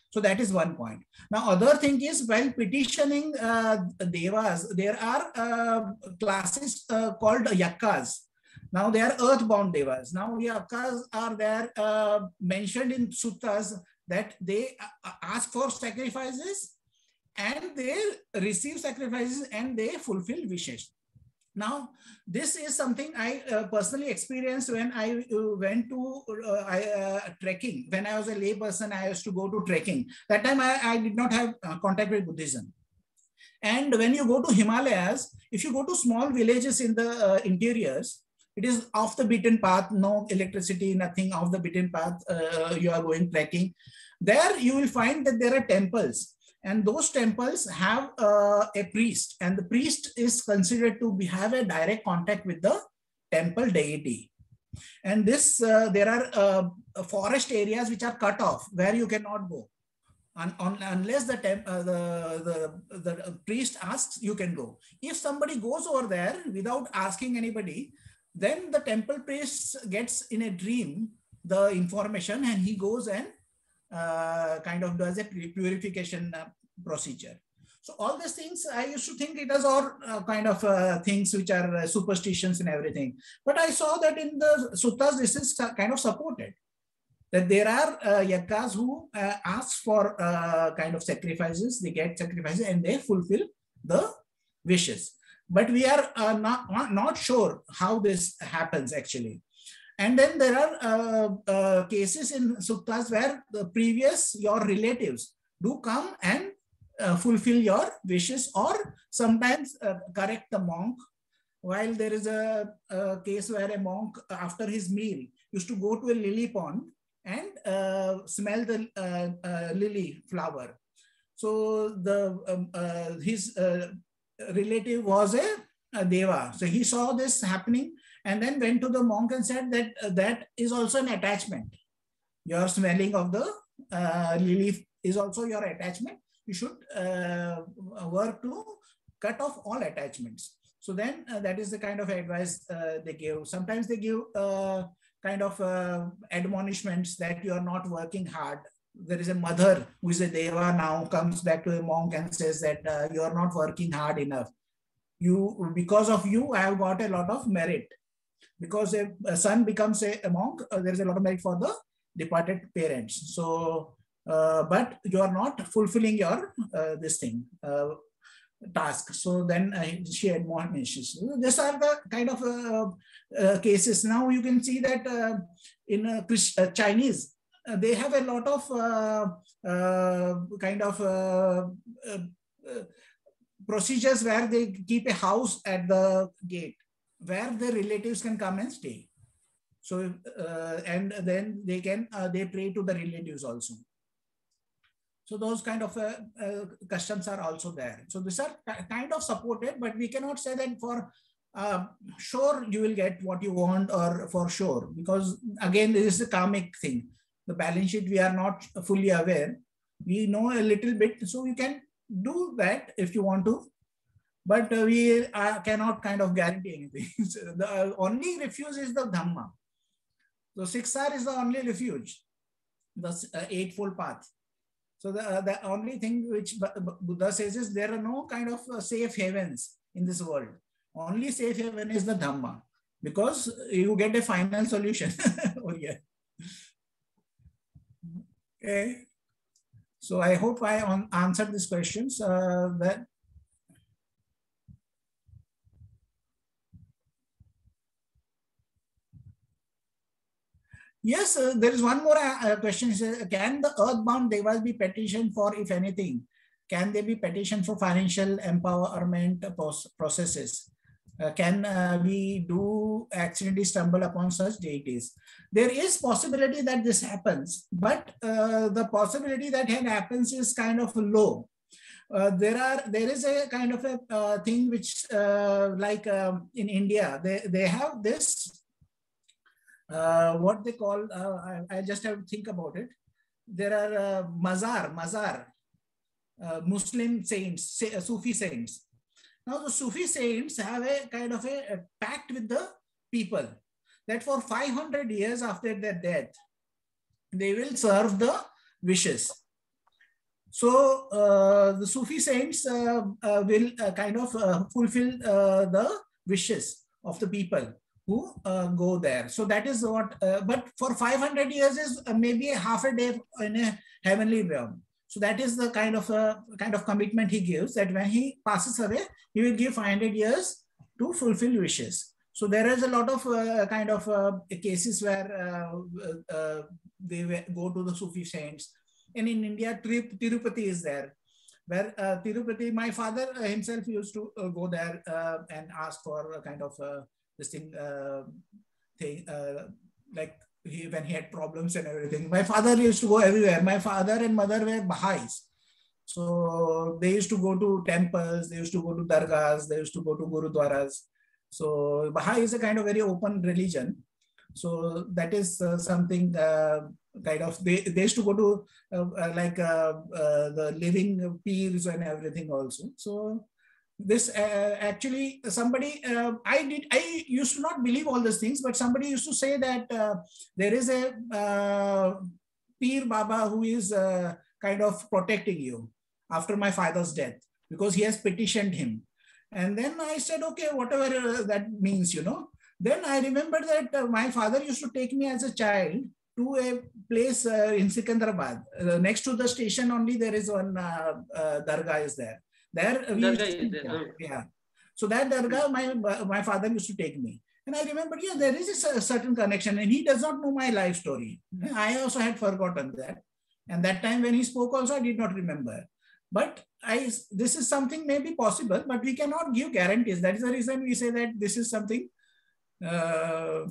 So that is one point. Now, other thing is, while petitioning uh, devas, there are uh, classes uh, called yakkas. Now they are earthbound devas. Now yakkas are there uh, mentioned in suttas that they ask for sacrifices and they receive sacrifices and they fulfill wishes. Now, this is something I uh, personally experienced when I uh, went to uh, I, uh, trekking. When I was a lay person, I used to go to trekking. That time I, I did not have uh, contact with Buddhism. And when you go to Himalayas, if you go to small villages in the uh, interiors, it is off the beaten path, no electricity, nothing off the beaten path. Uh, you are going trekking. There you will find that there are temples. And those temples have uh, a priest, and the priest is considered to be, have a direct contact with the temple deity. And this, uh, there are uh, forest areas which are cut off where you cannot go. Un un unless the, temp uh, the, the, the priest asks, you can go. If somebody goes over there without asking anybody, then the temple priest gets in a dream the information and he goes and Uh, kind of does a purification uh, procedure. So all these things, I used to think it was all uh, kind of uh, things which are uh, superstitions and everything. But I saw that in the suttas, this is kind of supported. That there are uh, yakkas who uh, ask for uh, kind of sacrifices, they get sacrifices and they fulfill the wishes. But we are uh, not, not, not sure how this happens actually. And then there are uh, uh, cases in suttas where the previous, your relatives do come and uh, fulfill your wishes or sometimes uh, correct the monk. While there is a, a case where a monk, after his meal, used to go to a lily pond and uh, smell the uh, uh, lily flower. So the um, uh, his uh, relative was a, a deva. So he saw this happening and then went to the monk and said that uh, that is also an attachment. Your smelling of the uh, lily is also your attachment. You should uh, work to cut off all attachments. So then uh, that is the kind of advice uh, they give. Sometimes they give uh, kind of uh, admonishments that you are not working hard. There is a mother who is a deva now, comes back to a monk and says that uh, you are not working hard enough. You, because of you, I have got a lot of merit. Because a, a son becomes a, a monk, uh, there is a lot of merit for the departed parents. So, uh, but you are not fulfilling your uh, this thing uh, task. So then uh, she admonishes. These are the kind of uh, uh, cases. Now you can see that uh, in uh, uh, Chinese, uh, they have a lot of uh, uh, kind of uh, uh, uh, procedures where they keep a house at the gate, where the relatives can come and stay. So, uh, and then they can, uh, they pray to the relatives also. So those kind of uh, uh, customs are also there. So these are kind of supported, but we cannot say that for uh, sure you will get what you want or for sure, because again, this is a karmic thing. The balance sheet, we are not fully aware. We know a little bit, so you can do that if you want to. But uh, we uh, cannot kind of guarantee anything. So the uh, only refuge is the Dhamma. So Siksar is the only refuge, the uh, eightfold path. So the, uh, the only thing which Buddha says is there are no kind of uh, safe havens in this world. Only safe haven is the Dhamma, because you get a final solution. Oh yeah. Okay. So I hope I on, answered these questions. Uh, that Yes, uh, there is one more uh, question. Can the earthbound devas be petitioned for, if anything? Can they be petitioned for financial empowerment processes? Uh, can uh, we do accidentally stumble upon such deities? There is possibility that this happens, but uh, the possibility that it happens is kind of low. Uh, there are there is a kind of a uh, thing which uh, like um, in India, they, they have this Uh, what they call, uh, I, I just have to think about it. There are uh, mazar, mazar, uh, Muslim saints, uh, Sufi saints. Now the Sufi saints have a kind of a, a pact with the people that for five hundred years after their death, they will serve the wishes. So uh, the Sufi saints uh, uh, will uh, kind of uh, fulfill uh, the wishes of the people who uh, go there. So that is what, uh, but for five hundred years is uh, maybe a half a day in a heavenly realm. So that is the kind of uh, kind of commitment he gives, that when he passes away, he will give five hundred years to fulfill wishes. So there is a lot of uh, kind of uh, cases where uh, uh, they go to the Sufi saints. And in India, Tirupati is there, where uh, Tirupati, my father himself used to uh, go there uh, and ask for a kind of uh, this thing, uh, thing uh, like he, when he had problems and everything. My father used to go everywhere. My father and mother were Baha'is. So they used to go to temples, they used to go to dargahs, they used to go to gurudwaras. So Baha'i is a kind of very open religion. So that is uh, something uh, kind of, they, they used to go to uh, uh, like uh, uh, the living peers and everything also. So this uh, actually somebody, uh, I did, I used to not believe all these things, but somebody used to say that uh, there is a uh, Peer Baba who is uh, kind of protecting you after my father's death, because he has petitioned him. And then I said, okay, whatever uh, that means, you know. Then I remember that uh, my father used to take me as a child to a place uh, in Sikandrabad. Uh, next to the station only, there is one uh, uh, dargah is there. There we Dargah used to, is there. yeah. yeah. So that dargah, my, my father used to take me. And I remember, yeah, there is a certain connection, and he does not know my life story. I also had forgotten that. And that time when he spoke also, I did not remember. But I, this is something maybe possible, but we cannot give guarantees. That is the reason we say that this is something uh,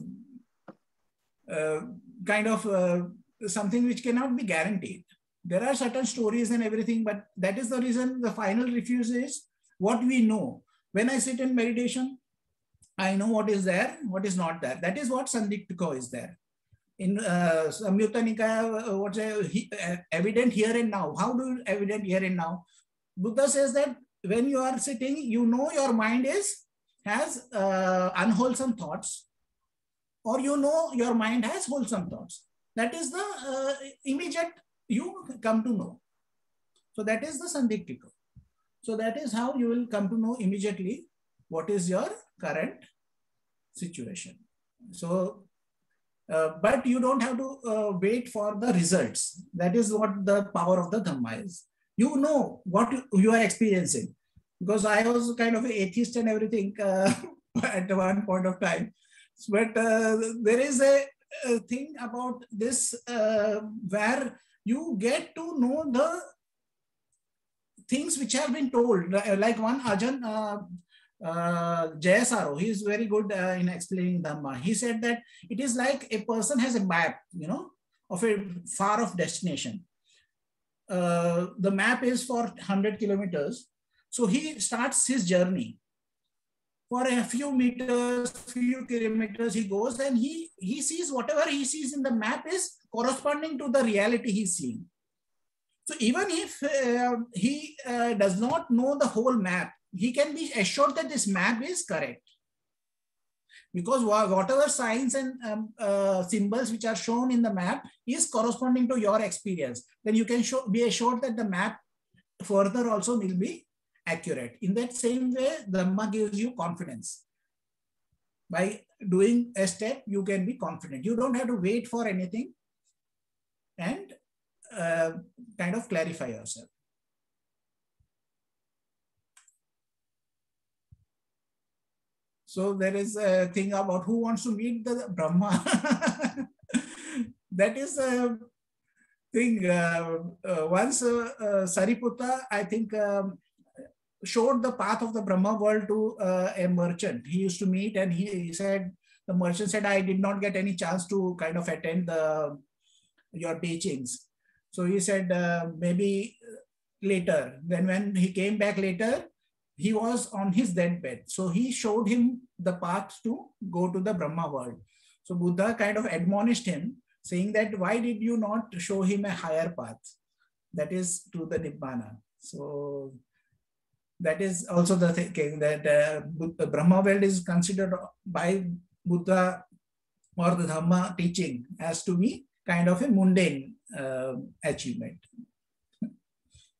uh, kind of uh, something which cannot be guaranteed. There are certain stories and everything, but that is the reason the final refuse is what we know. When I sit in meditation, I know what is there, what is not there. That is what Sandiktika is there. In uh, Samyutta Nikaya, uh, what's a, he, uh, evident here and now. How do you evident here and now? Buddha says that when you are sitting, you know your mind is has uh, unwholesome thoughts, or you know your mind has wholesome thoughts. That is the uh, immediate you come to know. So that is the Sandiktika. So that is how you will come to know immediately what is your current situation. So, uh, but you don't have to uh, wait for the results. That is what the power of the Dhamma is. You know what you are experiencing. Because I was kind of an atheist and everything uh, at one point of time. But uh, there is a, a thing about this uh, where you get to know the things which have been told. Like one Ajahn uh, uh, Jayasaro, he is very good uh, in explaining Dhamma. He said that it is like a person has a map, you know, of a far off destination. Uh, the map is for one hundred kilometers. So he starts his journey. For a few meters, few kilometers, he goes and he, he sees whatever he sees in the map is corresponding to the reality he's seeing. So even if uh, he uh, does not know the whole map, he can be assured that this map is correct. Because whatever signs and um, uh, symbols which are shown in the map is corresponding to your experience. Then you can show, be assured that the map further also will be accurate. In that same way, Dhamma gives you confidence. By doing a step, you can be confident. You don't have to wait for anything and uh, kind of clarify yourself. So there is a thing about who wants to meet the Brahma. That is a thing. Uh, uh, once uh, uh, Sariputta, I think, um, showed the path of the Brahma world to uh, a merchant. He used to meet and he, he said, the merchant said, I did not get any chance to kind of attend the, your teachings. So he said, uh, maybe later. Then when he came back later, he was on his deathbed. So he showed him the path to go to the Brahma world. So Buddha kind of admonished him, saying that, why did you not show him a higher path? That is to the Nibbana. So that is also the thing that uh, the Brahma world is considered by Buddha or the Dhamma teaching as to be kind of a mundane uh, achievement.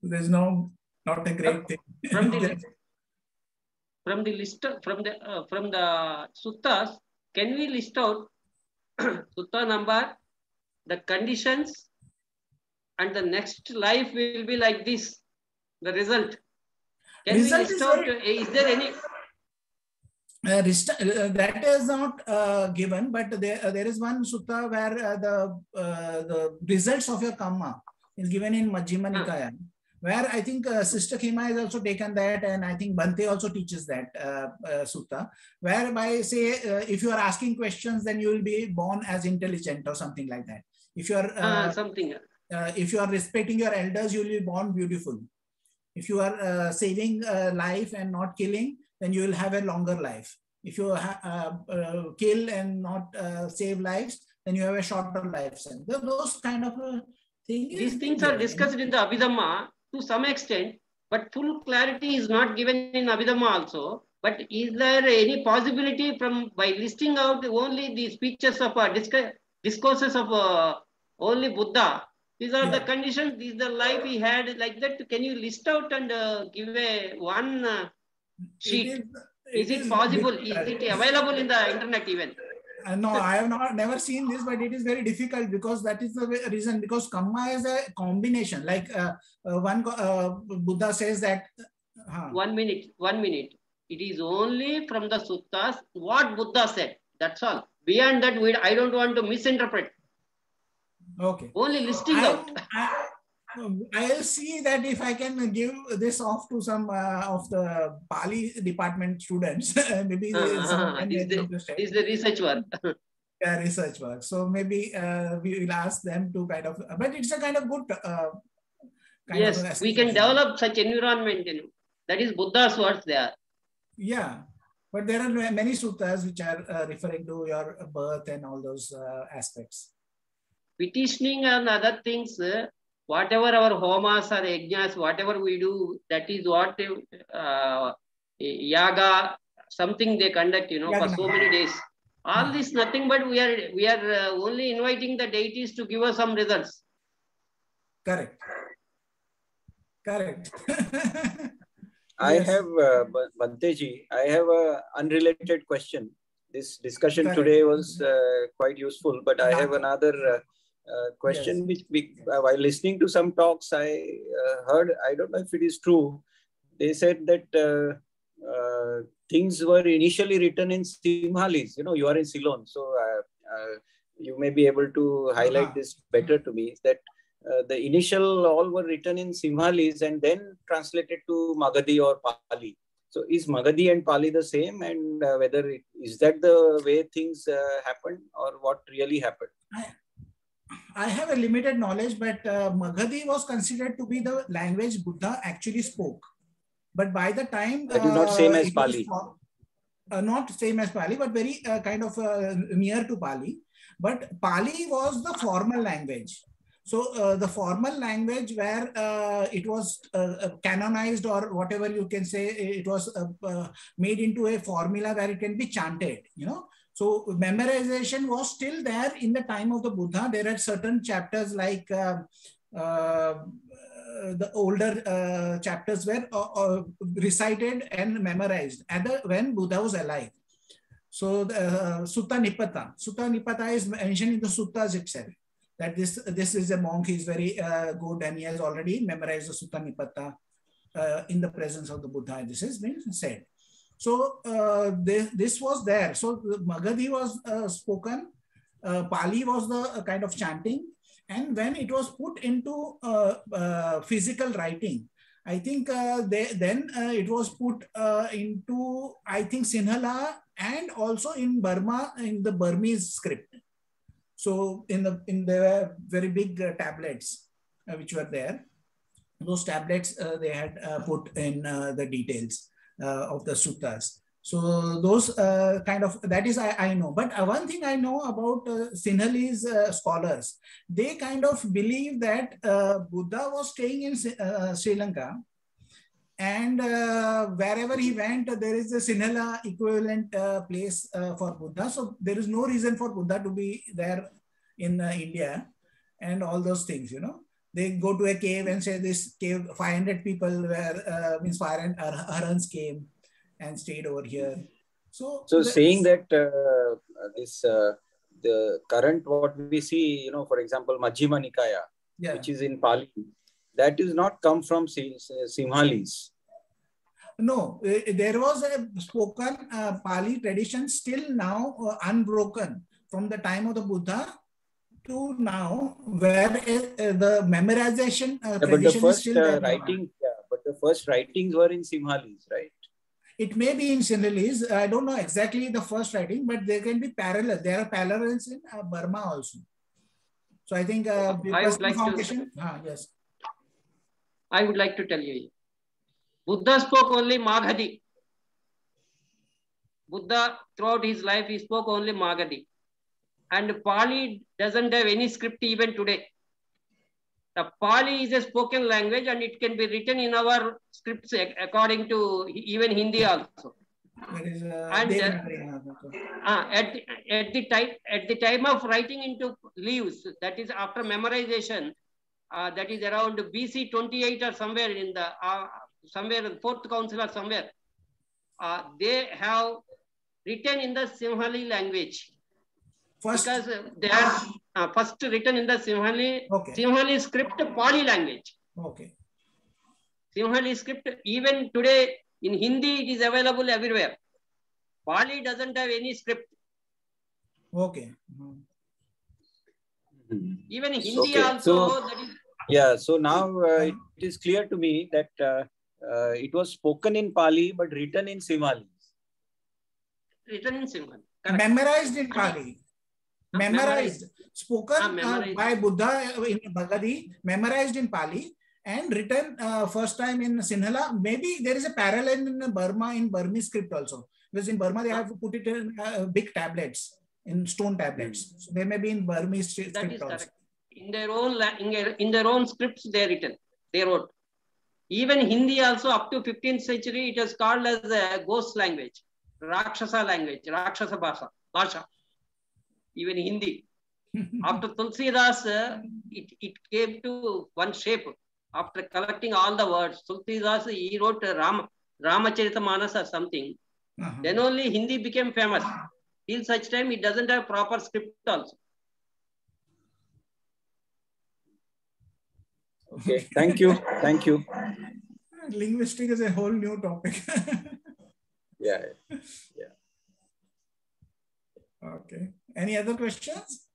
There's no, not a great thing. From the, from the list, from the, uh, from the suttas, can we list out sutta number, the conditions, and the next life will be like this, the result? Can result we list is out, very, is there any? Uh, uh, that is not uh, given, but there, uh, there is one sutta where uh, the uh, the results of your karma is given in Majjhima Nikaya, huh. where I think uh, Sister Khema has also taken that, and I think Bhante also teaches that uh, uh, sutta, whereby say uh, if you are asking questions, then you will be born as intelligent or something like that. If you are uh, uh, something, uh, if you are respecting your elders, you will be born beautiful. If you are uh, saving uh, life and not killing, then you will have a longer life. If you uh, uh, kill and not uh, save lives, then you have a shorter life. Those kind of uh, things. These things are discussed in the Abhidhamma to some extent, but full clarity is not given in Abhidhamma also. But is there any possibility from by listing out only the speeches of uh, disc discourses of uh, only Buddha? These are yeah. the conditions, these are the life he had, like that. Can you list out and uh, give a one uh, sheet? It is, it is it is possible? Difficult. Is it available in the internet even? Uh, no, I have not never seen this, but it is very difficult because that is the reason. Because karma is a combination. Like uh, uh, one uh, Buddha says that. Uh, one minute, one minute. It is only from the suttas what Buddha said. That's all. Beyond that, we I don't want to misinterpret. Okay. Only listing I, out. I, I'll see that if I can give this off to some uh, of the Pali department students. Maybe uh, some uh, this, the, this is the research work. Yeah, research work. So maybe uh, we will ask them to kind of, but it's a kind of good. Uh, kind yes, of we can develop such environment. You know, that is Buddha's words there. Yeah, but there are many suttas which are uh, referring to your birth and all those uh, aspects. Petitioning and other things, uh, whatever our homas or yajnas, whatever we do, that is what uh, yaga, something they conduct, you know, yaga. For so many days. All this nothing but we are we are uh, only inviting the deities to give us some results. Correct. Correct. I yes. have, uh, Bhanteji, I have an unrelated question. This discussion Correct. Today was uh, quite useful, but I have another uh, uh, question yes. which, we, uh, while listening to some talks, I uh, heard, I don't know if it is true, they said that uh, uh, things were initially written in Sinhalese. You know, you are in Ceylon, so uh, uh, you may be able to highlight uh-huh. this better to me, that Uh, the initial all were written in Sinhalese and then translated to Magadhi or Pali. So is Magadhi and Pali the same, and uh, whether it, is that the way things uh, happened or what really happened? I, I have a limited knowledge, but uh, Magadhi was considered to be the language Buddha actually spoke. But by the time... That uh, is not same as Pali. Was, uh, not same as Pali, but very uh, kind of uh, near to Pali. But Pali was the formal language. So uh, the formal language where uh, it was uh, canonized, or whatever you can say, it was uh, uh, made into a formula where it can be chanted, you know. So memorization was still there in the time of the Buddha. There are certain chapters like uh, uh, the older uh, chapters were uh, uh, recited and memorized at the, when Buddha was alive. So the, uh, Sutta Nipata. Sutta Nipata is mentioned in the suttas itself. That this this is a monk, he is very uh, good and he has already memorized the Sutta Nipata uh, in the presence of the Buddha. This has been said. So uh, this, this was there. So Magadhi was uh, spoken, uh, Pali was the uh, kind of chanting, and when it was put into uh, uh, physical writing, I think uh, they, then uh, it was put uh, into, I think, Sinhala and also in Burma, in the Burmese script. So in the in the very big uh, tablets uh, which were there, those tablets uh, they had uh, put in uh, the details uh, of the suttas. So those uh, kind of, that is I, I know. But uh, one thing I know about uh, Sinhalese uh, scholars, they kind of believe that uh, Buddha was staying in uh, Sri Lanka, and uh, wherever he went, there is a Sinhala equivalent uh, place uh, for Buddha. So there is no reason for Buddha to be there in uh, India and all those things, you know. They go to a cave and say this cave, five hundred people were, uh, means five hundred Arhans came and stayed over here. So, so saying that uh, this, uh, the current what we see, you know, for example, Majjhima Nikaya, yeah. which is in Pali, that is not come from Sinhalese. No, there was a spoken uh, Pali tradition still now uh, unbroken from the time of the Buddha to now, where uh, the memorization uh, yeah, tradition but the first, is still there. Uh, writing, yeah, but the first writings were in Sinhalese, right? It may be in Sinhalese. I don't know exactly the first writing, but there can be parallel. There are parallels in uh, Burma also. So I think uh, I would like foundation. To, ah, yes. I would like to tell you. Buddha spoke only Magadhi. Buddha, throughout his life, he spoke only Magadhi. And Pali doesn't have any script even today. The Pali is a spoken language and it can be written in our scripts according to even Hindi also. Is, uh, and uh, uh, at, the, at, the time, at the time of writing into leaves, that is after memorization, uh, that is around B C twenty-eight or somewhere in the uh, somewhere in the fourth council or somewhere, uh, they have written in the Sinhali language. First, because uh, they are uh, first written in the Sinhali, okay. Sinhali script, Pali language. Okay. Sinhali script, even today in Hindi, it is available everywhere. Pali doesn't have any script. Okay. Mm-hmm. Even in Hindi okay. also. So, that is, yeah, so now uh, it is clear to me that uh, uh, it was spoken in Pali but written in Sinhalese. Written in Sinhalese. Memorized in Pali. Memorized. memorized. Spoken ah, memorized. Uh, by Buddha in Bhagavad, memorized in Pali and written uh, first time in Sinhala. Maybe there is a parallel in Burma, in Burmese script also. Because in Burma, they have put it in uh, big tablets, in stone tablets. Mm. So they may be in Burmese script that is also. Correct. In their own in their, in their own scripts, they are written. They wrote. Even Hindi also, up to fifteenth century, it was called as a ghost language, Rakshasa language, Rakshasa Bhasha. Bhasha. Even Hindi. After Tulsidas, uh, it, it came to one shape. After collecting all the words, Tulsidas, he wrote uh, Ram, Ramacharita or something. Uh-huh. Then only Hindi became famous. Till such time, it doesn't have proper script also. Okay, thank you. Thank you. Linguistic is a whole new topic. yeah. Yeah. Okay. Any other questions?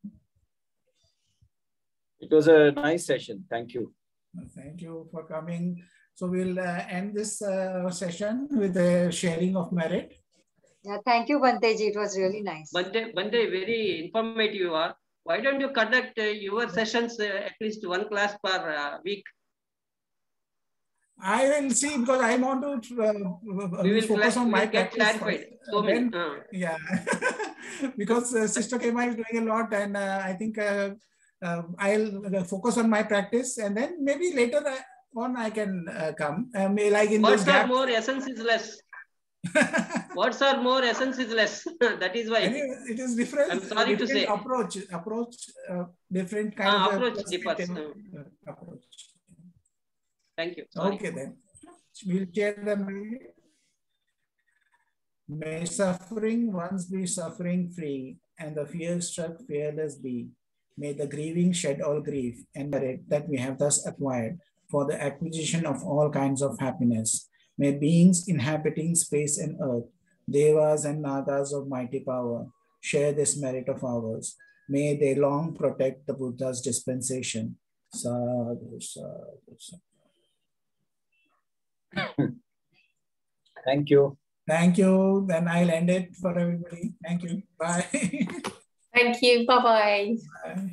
It was a nice session. Thank you. Thank you for coming. So we'll uh, end this uh, session with a sharing of merit. Yeah, thank you, Banteji. It was really nice. Bante, Bante, very informative you are. Why don't you conduct uh, your sessions uh, at least one class per uh, week? I will see because I want to uh, we will focus on my get practice. Clarified. So many. Uh. Yeah, because uh, Sister Kema is doing a lot, and uh, I think uh, uh, I'll focus on my practice, and then maybe later on I can uh, come. Uh, like in Words this are more, essence is less. Words are more, essence is less. That is why anyway, it is different. I'm sorry different to say. Approach, approach, uh, different kind uh, of approach differs. Uh, approach. Thank you. Sorry. Okay then. We'll share them. May suffering once be suffering free, and the fear struck fearless be. May the grieving shed all grief and merit that we have thus acquired for the acquisition of all kinds of happiness. May beings inhabiting space and earth, devas and nagas of mighty power, share this merit of ours. May they long protect the Buddha's dispensation. Sadhu, sadhu, sadhu. Thank you. Thank you. Then I'll end it for everybody. Thank you. Bye. Thank you. Bye-bye. Bye.